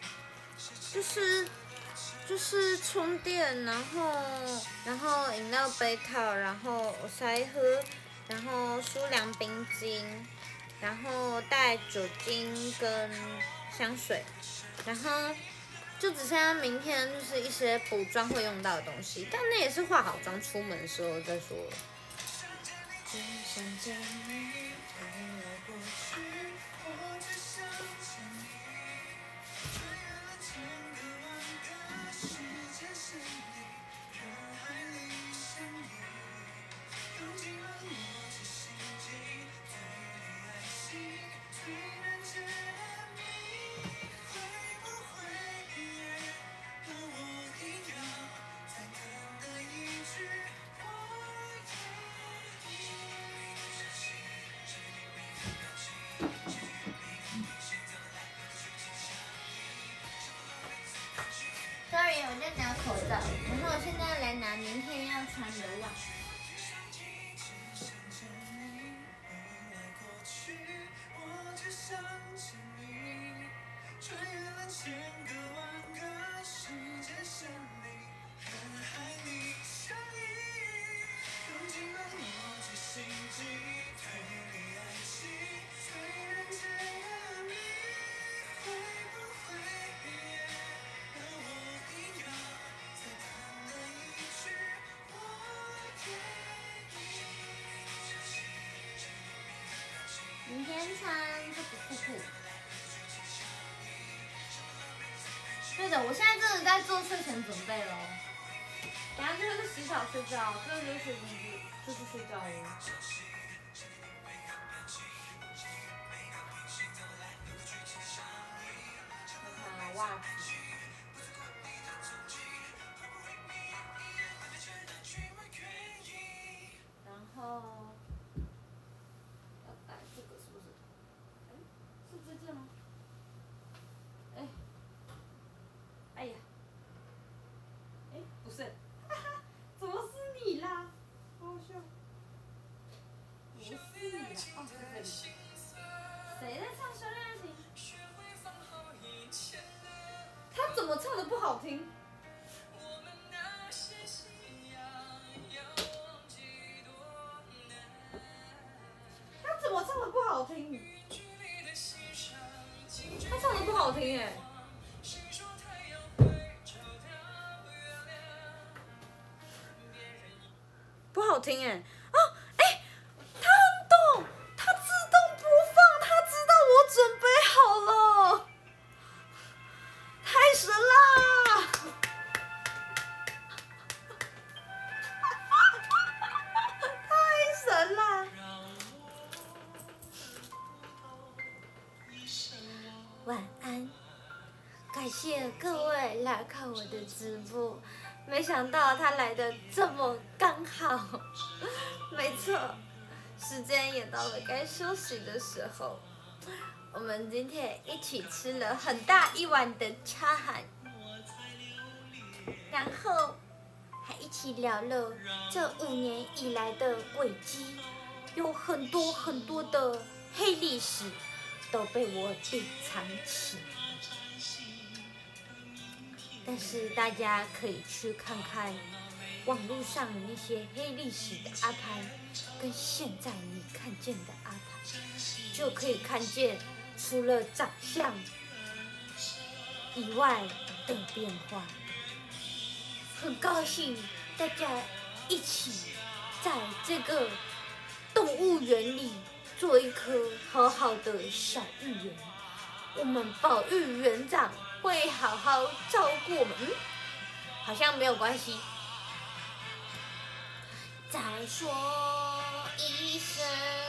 就是充电，然后饮料杯套，然后我塞喝，然后舒凉冰巾，然后带酒精跟香水，然后就只剩下明天就是一些补妆会用到的东西，但那也是化好妆出门的时候再说了。只想见你，未来过去，我只想见你。穿越了千个万个世界线里，人海里相遇。用尽了逻辑心机，推理爱情最难解的谜。会不会也和我一样，在等待一句我愿意？Sorry， 我在拿口罩，然后我现在来拿明天要穿的袜。穿越了千个万个世界线里，人海里相遇。用尽了逻辑心机，推理爱情最难解的谜。会不会也和我一样，在等待一句我愿意？明天穿这个裤裤。对的，我现在真的在做睡前准备咯。等下就是10 觉睡觉，真的就是就是睡觉哦。看看袜子。然后要带这个是不是？哎，是这件吗？哎，哎呀，哎，不是，哈哈，怎么是你啦？好好笑。不是你啦，哦，是这里。谁在唱《修炼爱情》？他怎么唱的不好听？他怎么唱的不好听？他唱的不好听哎。不好听哎。哦，哎，他很懂，他自动播放，他知道我准备好了，太神啦！太神啦！晚安，感谢各位来看我的直播，没想到他来的这么刚好。没错，时间也到了该休息的时候。我们今天一起吃了很大一碗的茶韩，然后还一起聊了这5年以来的轨迹，有很多很多的黑历史都被我隐藏起。但是大家可以去看看网络上那些黑历史的阿潘，跟现在你看见的阿潘，就可以看见除了长相以外的变化。很高兴大家一起在这个动物园里做一棵好好的小芋圆。我们保育园长会好好照顾我们，好像没有关系。再说一声，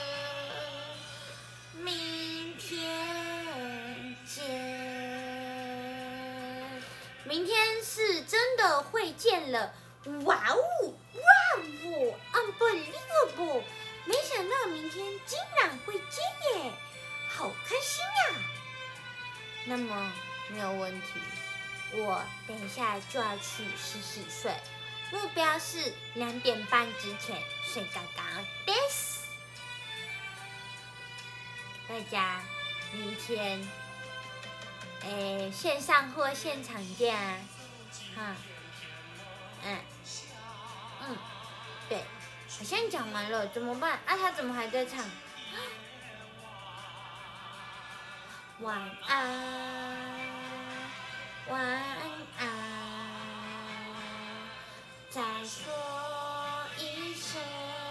明天见。明天是真的会见了，哇哦，哇哦 ，unbelievable！ 没想到明天竟然会见耶，好开心呀！那么没有问题，我等一下就要去洗睡，目标是2点半之前睡嘎嘎です。大家明天，线上或现场见啊，哈，对，好像讲完了，怎么办啊？他怎么还在唱？晚安，晚安，再说一声，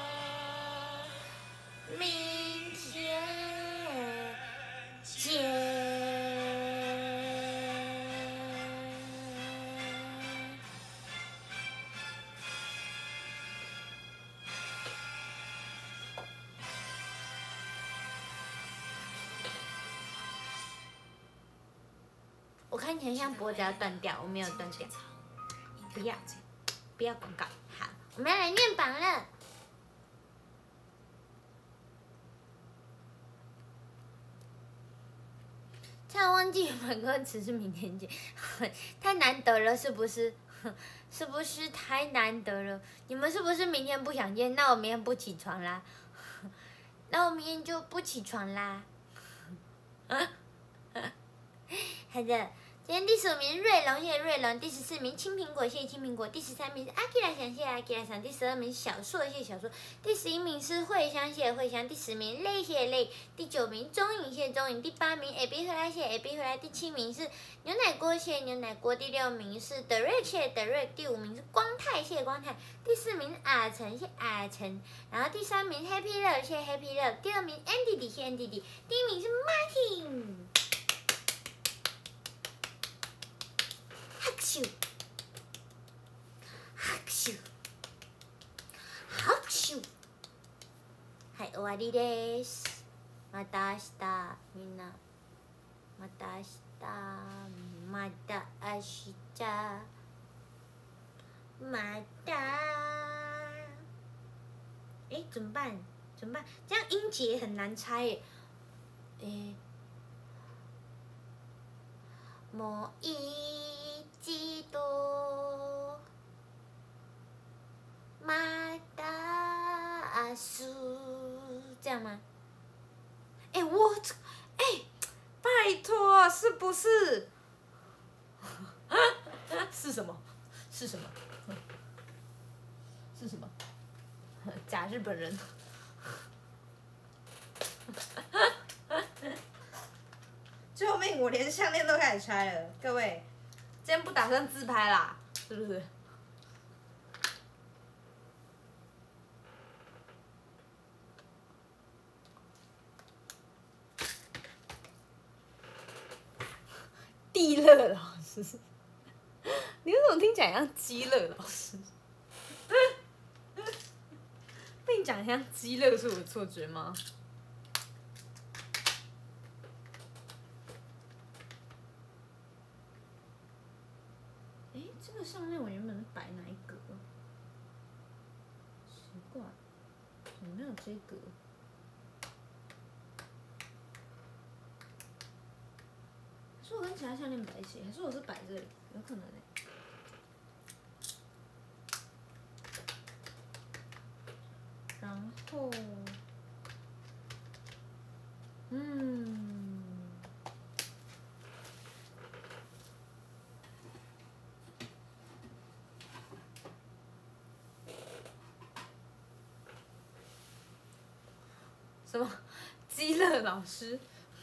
明天见。我看起来像脖子要断掉，我没有断掉，不要广告。好，我们要来念榜了。差点忘记原本歌词是明天见，太难得了，是不是？是不是太难得了？你们是不是明天不想见？那我明天不起床啦。那我明天就不起床啦。好的。今天第15名瑞龙，谢谢瑞龙；第14名青苹果，谢谢青苹果；第13名是阿基拉翔，谢谢阿基拉翔；第12名是小硕，谢谢小硕；第11名是慧香，谢谢慧香；第10名泪，谢谢泪；第9名钟颖，谢谢钟颖；第8名 AB 回来，谢谢 AB 回来；第7名是牛奶锅，谢谢牛奶锅；第6名是德瑞，谢谢德瑞；第5名是光泰，谢谢光泰；第4名是阿成，谢谢阿成；然后第3名 Happy Love，谢谢 Happy Love；第2名 Andy 谢谢 Andy；第1名是 Martin。拍手，拍手， 終わりです。また明日みんな。また明日。また明日。また。哎，怎么办？怎么办？这样音节很难猜耶。もう一度また明日，这样吗？ 拜托，是不是？是什么？是什么？是什么？假日本人。救命！我连项链都开始拆了，各位，今天不打算自拍啦，是不是？地乐老师，你为什么听起来像基乐老师？被你讲像基乐是我的错觉吗？这个项链我原本是摆哪一格？奇怪，怎么没有这一格？还是我跟其他项链摆一起？还是我是摆这里？有可能然后，什么？基乐老师？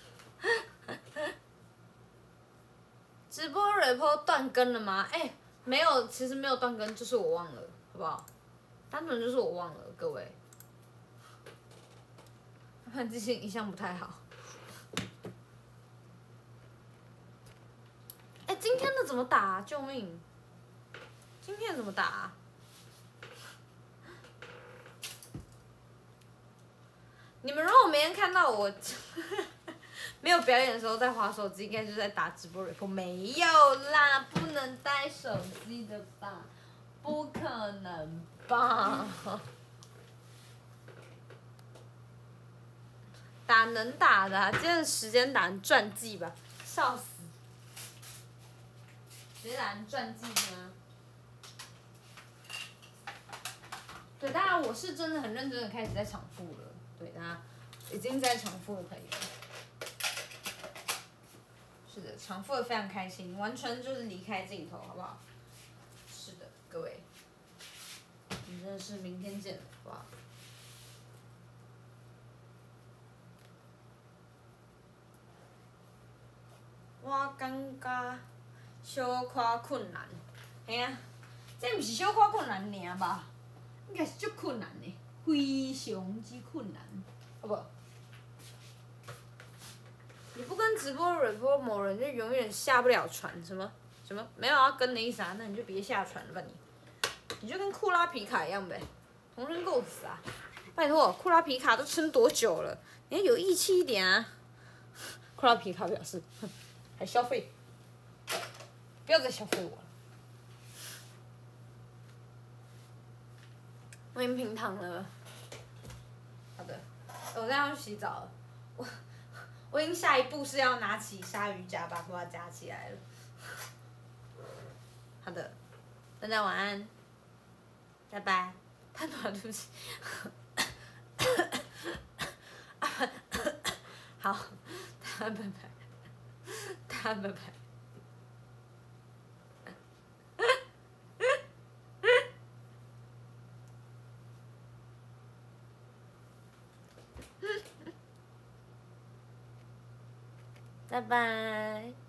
直播 report 断更了吗？没有，其实没有断更，就是我忘了，好不好？单纯就是我忘了，各位。看记性一向不太好。今天的怎么打啊？救命！今天怎么打啊？你们如果明天看到我没有表演的时候在滑手机，应该就是在打直播 report。没有啦，不能带手机的吧？不可能吧？打能打的、今天的时间打成传记吧，笑死！直接打成传记吗？对，当然我是真的很认真的开始在场副了，对，大家已经在场副的朋友。是的，场副的非常开心，完全就是离开镜头，好不好？是的，各位，我们真的是明天见，好不好？我感觉小可困难，嘿啊，这毋是小可困难尔吧？应该是足困难的，非常之困难，好不好？你不跟直播 report 某人，就永远下不了船，什么没有要跟的意思啊？那你就别下船了吧你就跟库拉皮卡一样呗，同生共死啊！拜托，库拉皮卡都撑多久了？你要有义气一点啊！库拉皮卡表示，还消费，不要再消费我了。我已经平躺了。好的，我现在要去洗澡了。我已经下一步是要拿起鲨鱼夹把头发夹起来了。好的，大家晚安，拜拜。太暖了，对不起。好，大家拜拜，大家拜拜。拜拜。